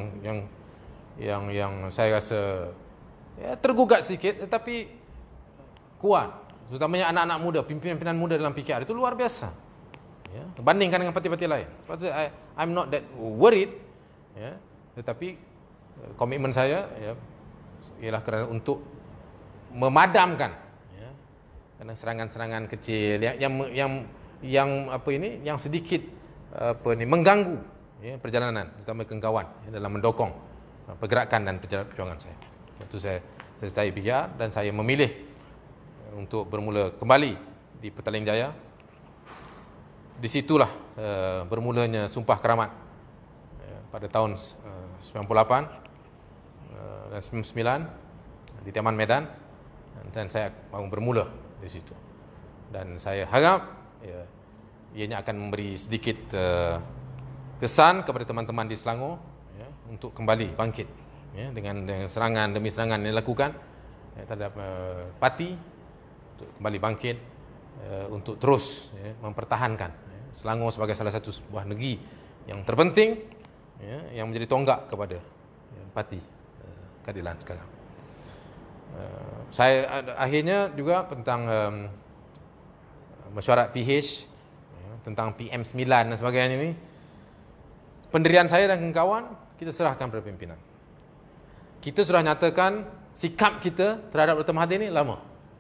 saya rasa, ya, tergugat sedikit tetapi kuat, terutamanya anak-anak muda, pimpinan muda dalam PKR itu luar biasa, ya, bandingkan dengan parti-parti lain. Sebab itu I'm not that worried, ya, tetapi komitmen saya, ya, ialah kerana untuk memadamkan, ya, kerana serangan-serangan kecil yang sedikit mengganggu, ya, perjalanan terutama kawan, ya, dalam mendokong pergerakan dan perjuangan saya. Itu saya sertai PKR dan saya memilih untuk bermula kembali di Petaling Jaya. Di situlah bermulanya Sumpah Keramat, ya, pada tahun 98 dan 99 di Taman Medan, dan saya mahu bermula di situ. Dan saya harap, ya, ianya akan memberi sedikit kesan kepada teman-teman di Selangor, ya, untuk kembali bangkit, ya, dengan serangan demi serangan yang dilakukan, ya, terhadap parti, untuk kembali bangkit, untuk terus, ya, mempertahankan, ya, Selangor sebagai salah satu sebuah negeri yang terpenting, ya, yang menjadi tonggak kepada, ya, parti keadilan sekarang. Saya akhirnya juga tentang mesyuarat PH, tentang PM9 dan sebagainya ini, pendirian saya dan kawan kita serahkan pada pimpinan. Kita sudah nyatakan sikap kita terhadap Dr. Mahathir ini lama.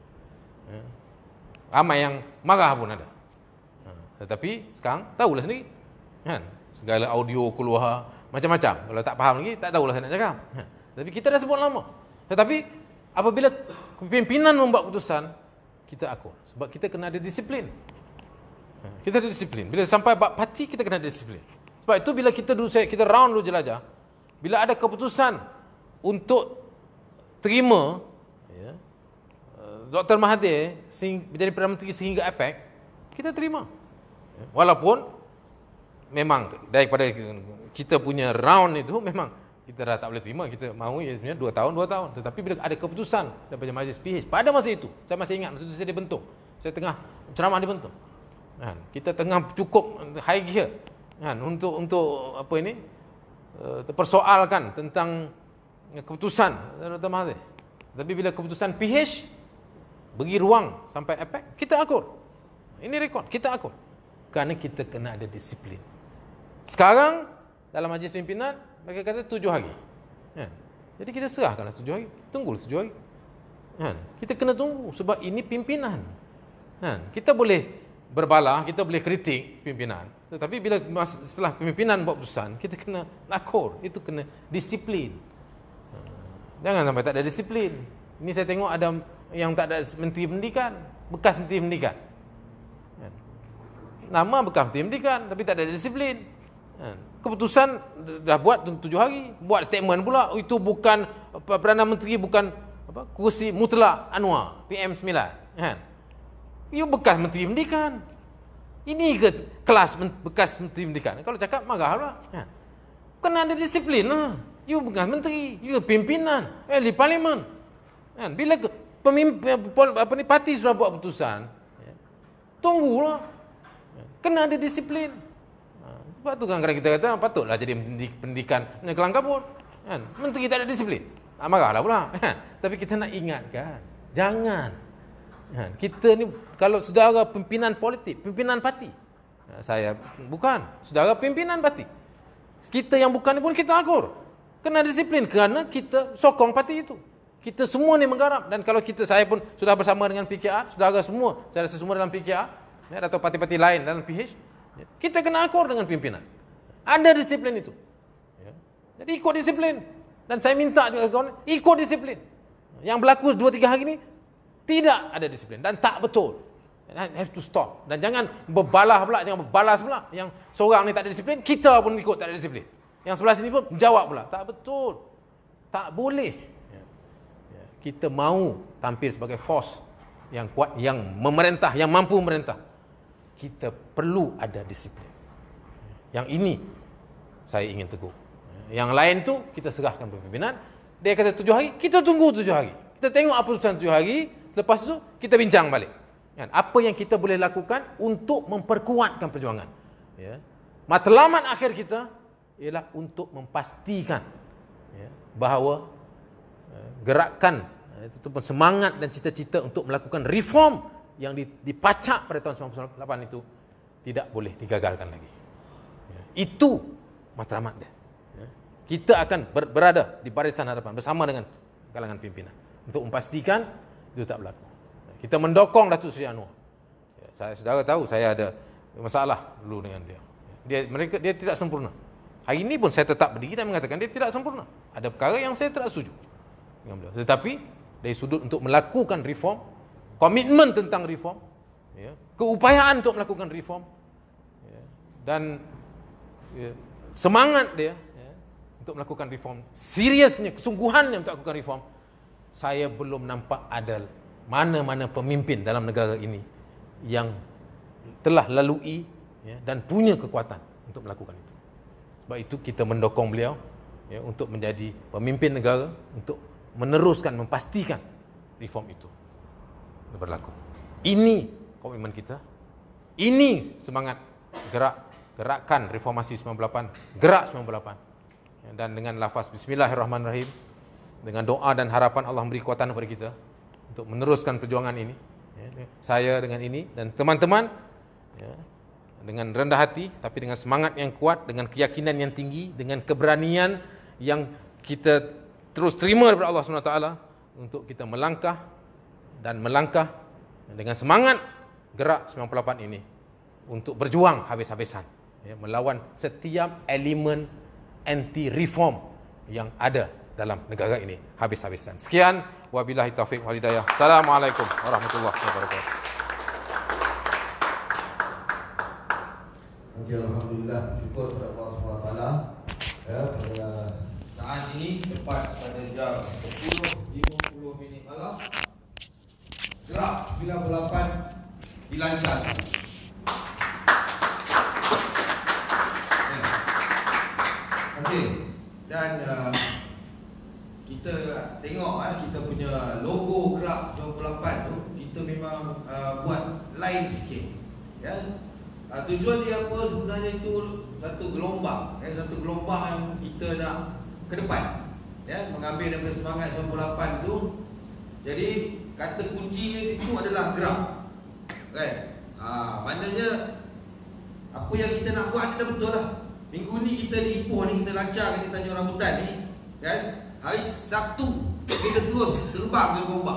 Ramai yang marah pun ada. Tetapi sekarang tahulah sendiri, kan? Segala audio keluar macam-macam. Kalau tak faham lagi, tak tahulah saya nak cakap. Tapi kita dah sebut lama. Tetapi apabila pimpinan membuat keputusan, kita akur. Sebab kita kena ada disiplin. Kita ada disiplin. Bila sampai bab parti, kita kena ada disiplin. Sebab itu bila kita round dulu jelajah, bila ada keputusan untuk terima Dr. Mahathir menjadi Perdana Menteri sehingga APEC, kita terima. Walaupun memang daripada kita punya round itu memang kita dah tak boleh terima, kita mahu sebenarnya 2 tahun. Tetapi bila ada keputusan daripada Majlis PH pada masa itu, saya masih ingat masa itu saya dibentuk. Saya tengah ceramah dibentuk. Kan, kita tengah cukup high gear, kan, untuk apa ini terpersoalkan tentang keputusan Dr. Mahathir. Tapi bila keputusan PH bagi ruang sampai APEC, kita akur. Ini rekod, kita akur. Kerana kita kena ada disiplin. Sekarang dalam majlis pimpinan mereka kata 7 hari. Jadi kita serahkanlah 7 hari. Tunggu 7 hari. Kita kena tunggu sebab ini pimpinan. Kita boleh berbalah, kita boleh kritik pimpinan. Tetapi bila setelah pimpinan buat keputusan, kita kena akur. Itu kena disiplin. Jangan sampai tak ada disiplin. Ini saya tengok ada yang tak ada menteri pendidikan, bekas menteri pendidikan. Nama bekas menteri pendidikan tapi tak ada disiplin. Keputusan dah buat 7 hari, buat statement pula itu bukan Perdana Menteri, bukan kursi mutlak Anwar PM9, kan? You bekas menteri pendidikan. Ini ke kelas bekas menteri pendidikan? Kalau cakap marah pula. Kena ada disiplin lah. You bekas menteri, you pimpinan di parlimen. Bila pemimpin parti sudah buat keputusan, tunggulah. Kena ada disiplin. Sebab tu kan kita kata patutlah jadi pendidikan Kelang Kabut. Menteri tak ada disiplin, marahlah pula. Tapi kita nak ingatkan, jangan. Kita ni kalau saudara pimpinan politik, pimpinan parti, saya bukan, saudara pimpinan parti, kita yang bukan ni pun kita akur. Kena disiplin kerana kita sokong parti itu. Kita semua ni menggarap. Dan kalau saya pun sudah bersama dengan PKR, saudara semua, saya rasa semua dalam PKR, atau parti-parti lain dalam PH, kita kena akur dengan pimpinan. Ada disiplin itu. Jadi ikut disiplin. Dan saya minta juga kawan, ikut disiplin. Yang berlaku 2-3 hari ini tidak ada disiplin dan tak betul. Have to stop. Dan jangan berbalah pula, jangan berbalas pula. Yang seorang ni tak ada disiplin, kita pun ikut tak ada disiplin. Yang sebelah sini pun jawab pula. Tak betul. Tak boleh. Kita mahu tampil sebagai force yang kuat, yang memerintah, yang mampu memerintah. Kita perlu ada disiplin. Yang ini saya ingin tegur. Yang lain tu kita serahkan kepada pimpinan. Dia kata 7 hari, kita tunggu 7 hari. Kita tengok apa keputusan 7 hari. Lepas tu kita bincang balik. Apa yang kita boleh lakukan untuk memperkuatkan perjuangan. Matlamat akhir kita ialah untuk memastikan bahawa gerakan ataupun semangat dan cita-cita untuk melakukan reform yang dipacak pada tahun 1998 itu tidak boleh digagalkan lagi. Itu matlamat dia. Kita akan berada di barisan hadapan bersama dengan kalangan pimpinan untuk memastikan itu tak berlaku. Kita mendokong Datuk Seri Anwar. Saudara tahu saya ada masalah dulu dengan dia. Dia tidak sempurna. Hari ini pun saya tetap berdiri dan mengatakan dia tidak sempurna. Ada perkara yang saya tidak setuju dengan beliau. Tetapi dari sudut untuk melakukan reform, komitmen tentang reform, keupayaan untuk melakukan reform, dan semangat dia untuk melakukan reform, seriusnya, kesungguhannya untuk melakukan reform, saya belum nampak ada mana-mana pemimpin dalam negara ini yang telah lalui dan punya kekuatan untuk melakukan itu. Sebab itu kita mendokong beliau untuk menjadi pemimpin negara, untuk meneruskan, memastikan reform itu berlaku. Ini komitmen kita. Ini semangat gerakan reformasi 98, gerak 98. Dan dengan lafaz Bismillahirrahmanirrahim, dengan doa dan harapan Allah beri kekuatan kepada kita untuk meneruskan perjuangan ini. Saya dengan ini dan teman-teman dengan rendah hati tapi dengan semangat yang kuat, dengan keyakinan yang tinggi, dengan keberanian yang kita terus terima daripada Allah SWT untuk kita melangkah dengan semangat gerak 98 ini untuk berjuang habis-habisan melawan setiap elemen anti-reform yang ada dalam negara ini habis-habisan. Sekian, wabillahi taufiq wal hidayah. Assalamualaikum warahmatullahi wabarakatuh. Okay, alhamdulillah, syukur kepada Allah SWT pada saat ini tepat pada jam 10.50 malam gerak 98 dilancarkan. Okey, dan kita tengok kita punya logo gerak 98 tu kita memang buat lain sikit ya. Tujuan dia apa sebenarnya itu satu gelombang satu gelombang yang kita nak ke depan ya, mengambil daripada semangat 98 tu. Jadi kata kuncinya itu adalah gerak kan. Maknanya apa yang kita nak buat dah betul lah. Minggu ni kita di Ipoh ni kita lancarkan di Tanjung Rambutan ni kan. Hari Sabtu kita terus terbang ke Gombak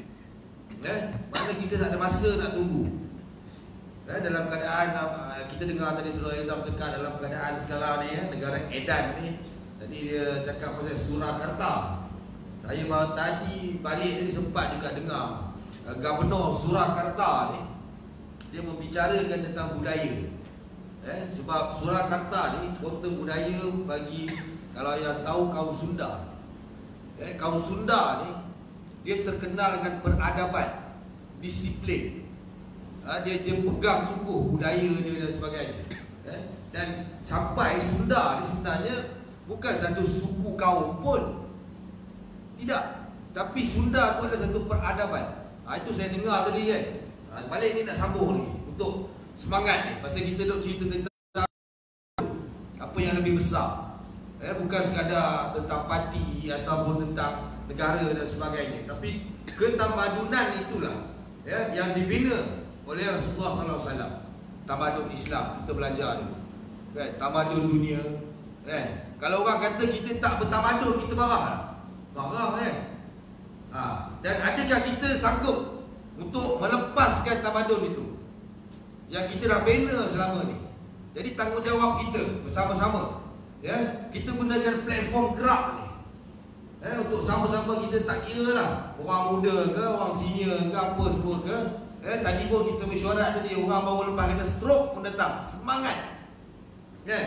mana kita tak ada masa nak tunggu dalam keadaan kita dengar tadi Saudara Izam cakap dalam keadaan sekarang ni negara edan ni. Tadi dia cakap pasal Surakarta. Saya baru tadi balik tadi sempat juga dengar Gubernur Surakarta ni dia membicarakan tentang budaya sebab Surakarta ni kota budaya bagi kalau yang tahu kaum Sunda. Kaum Sunda ni dia terkenal dengan peradaban, disiplin. Dia pegang sungguh budaya dia dan sebagainya. Dan sampai Sunda ni sebenarnya bukan satu suku kaum pun. Tidak. Tapi Sunda tu adalah satu peradaban. Itu saya dengar tadi kan. Balik ni nak sambung ni untuk semangat ni. Pasal kita duk cerita tentang apa yang lebih besar. Bukan sekadar tentang parti ataupun tentang negara dan sebagainya. Tapi ketamadunan itulah yang dibina oleh Rasulullah SAW. Tamadun Islam kita belajar dulu kan? Tamadun dunia kan? Kalau orang kata kita tak bertamadun, kita marah kan? Dan adakah kita sanggup untuk melepaskan tamadun itu yang kita dah bina selama ni? Jadi tanggungjawab kita bersama-sama kita gunakan platform gerak ni untuk sama-sama kita, tak kira lah orang muda ke, orang senior ke, apa semua ke. Tadi pun kita mesyuarat tadi, orang baru lepas kena stroke pun datang, semangat kan.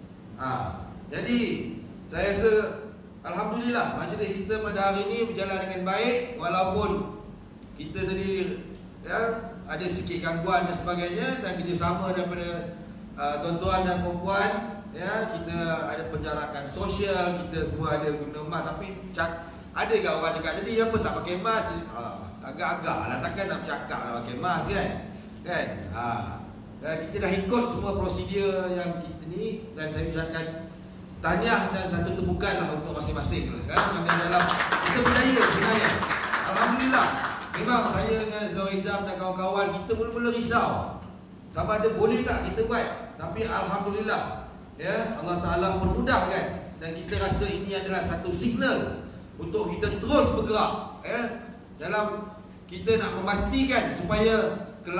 Jadi saya rasa alhamdulillah majlis kita pada hari ini berjalan dengan baik. Walaupun kita tadi ada sikit gangguan dan sebagainya, dan kerjasama daripada tuan-tuan dan perempuan kita ada penjarakan sosial, kita semua ada guna mask. Tapi ada ke orang cakap tadi apa tak pakai mask? Agak-agak lah, takkan nak cakap nak pakai mask kan? Dan kita dah ikut semua prosedur yang kita ni. Dan saya ucapkan tahniah dan satu tepukan lah untuk masing-masing kan? Dalam kita budaya sebenarnya alhamdulillah. Memang saya dengan Saudara Izam dan kawan-kawan kita mula-mula risau sama ada boleh tak kita buat. Tapi alhamdulillah Allah Ta'ala memudahkan. Dan kita rasa ini adalah satu signal untuk kita terus bergerak dalam kita nak memastikan supaya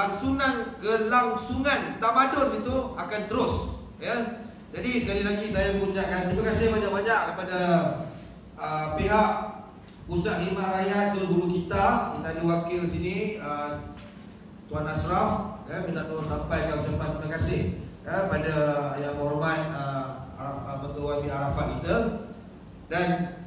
kelangsungan tamadun itu akan terus Jadi sekali lagi saya mengucapkan terima kasih banyak-banyak kepada pihak Pusat Khidmat Rakyat Tuan Guru kita. Kita ada wakil sini Tuan Ashraf minta tolong sampaikan ucapan terima kasih pada Yang Berhormat Ketua Wadi Arafat kita. Dan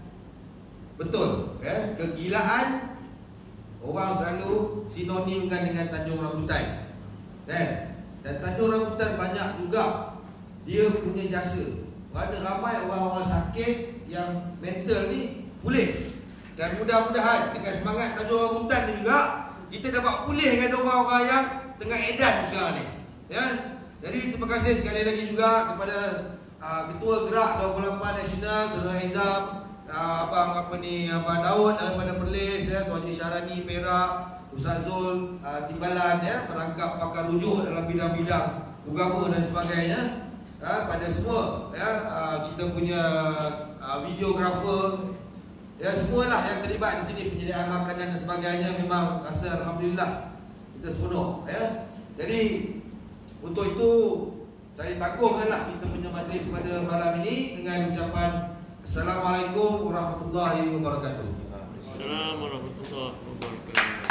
betul kegilaan orang selalu sinonimkan dengan Tanjung Rambutan dan Tanjung Rambutan banyak juga dia punya jasa. Ada ramai orang-orang sakit yang mental ni pulih. Dan mudah-mudahan dengan semangat Tanjung Rambutan ni juga kita dapat pulihkan orang-orang yang tengah edan sekarang ni Jadi terima kasih sekali lagi juga kepada Ketua Gerak 28 Nasional Saudara Izam, Abang Daud daripada Perlis, Tuan Haji Syarani Perak, Ustaz Zul Timbalan, merangkap pakar rujuk dalam bidang-bidang agama dan sebagainya. Pada semua kita punya videografer, semualah yang terlibat di sini, penyediaan makanan dan sebagainya, memang rasa alhamdulillah kita sepenuh. Jadi untuk itu saya tangguhkanlah kita punya majlis pada malam ini dengan ucapan Assalamualaikum warahmatullahi wabarakatuh. Assalamualaikum warahmatullahi wabarakatuh.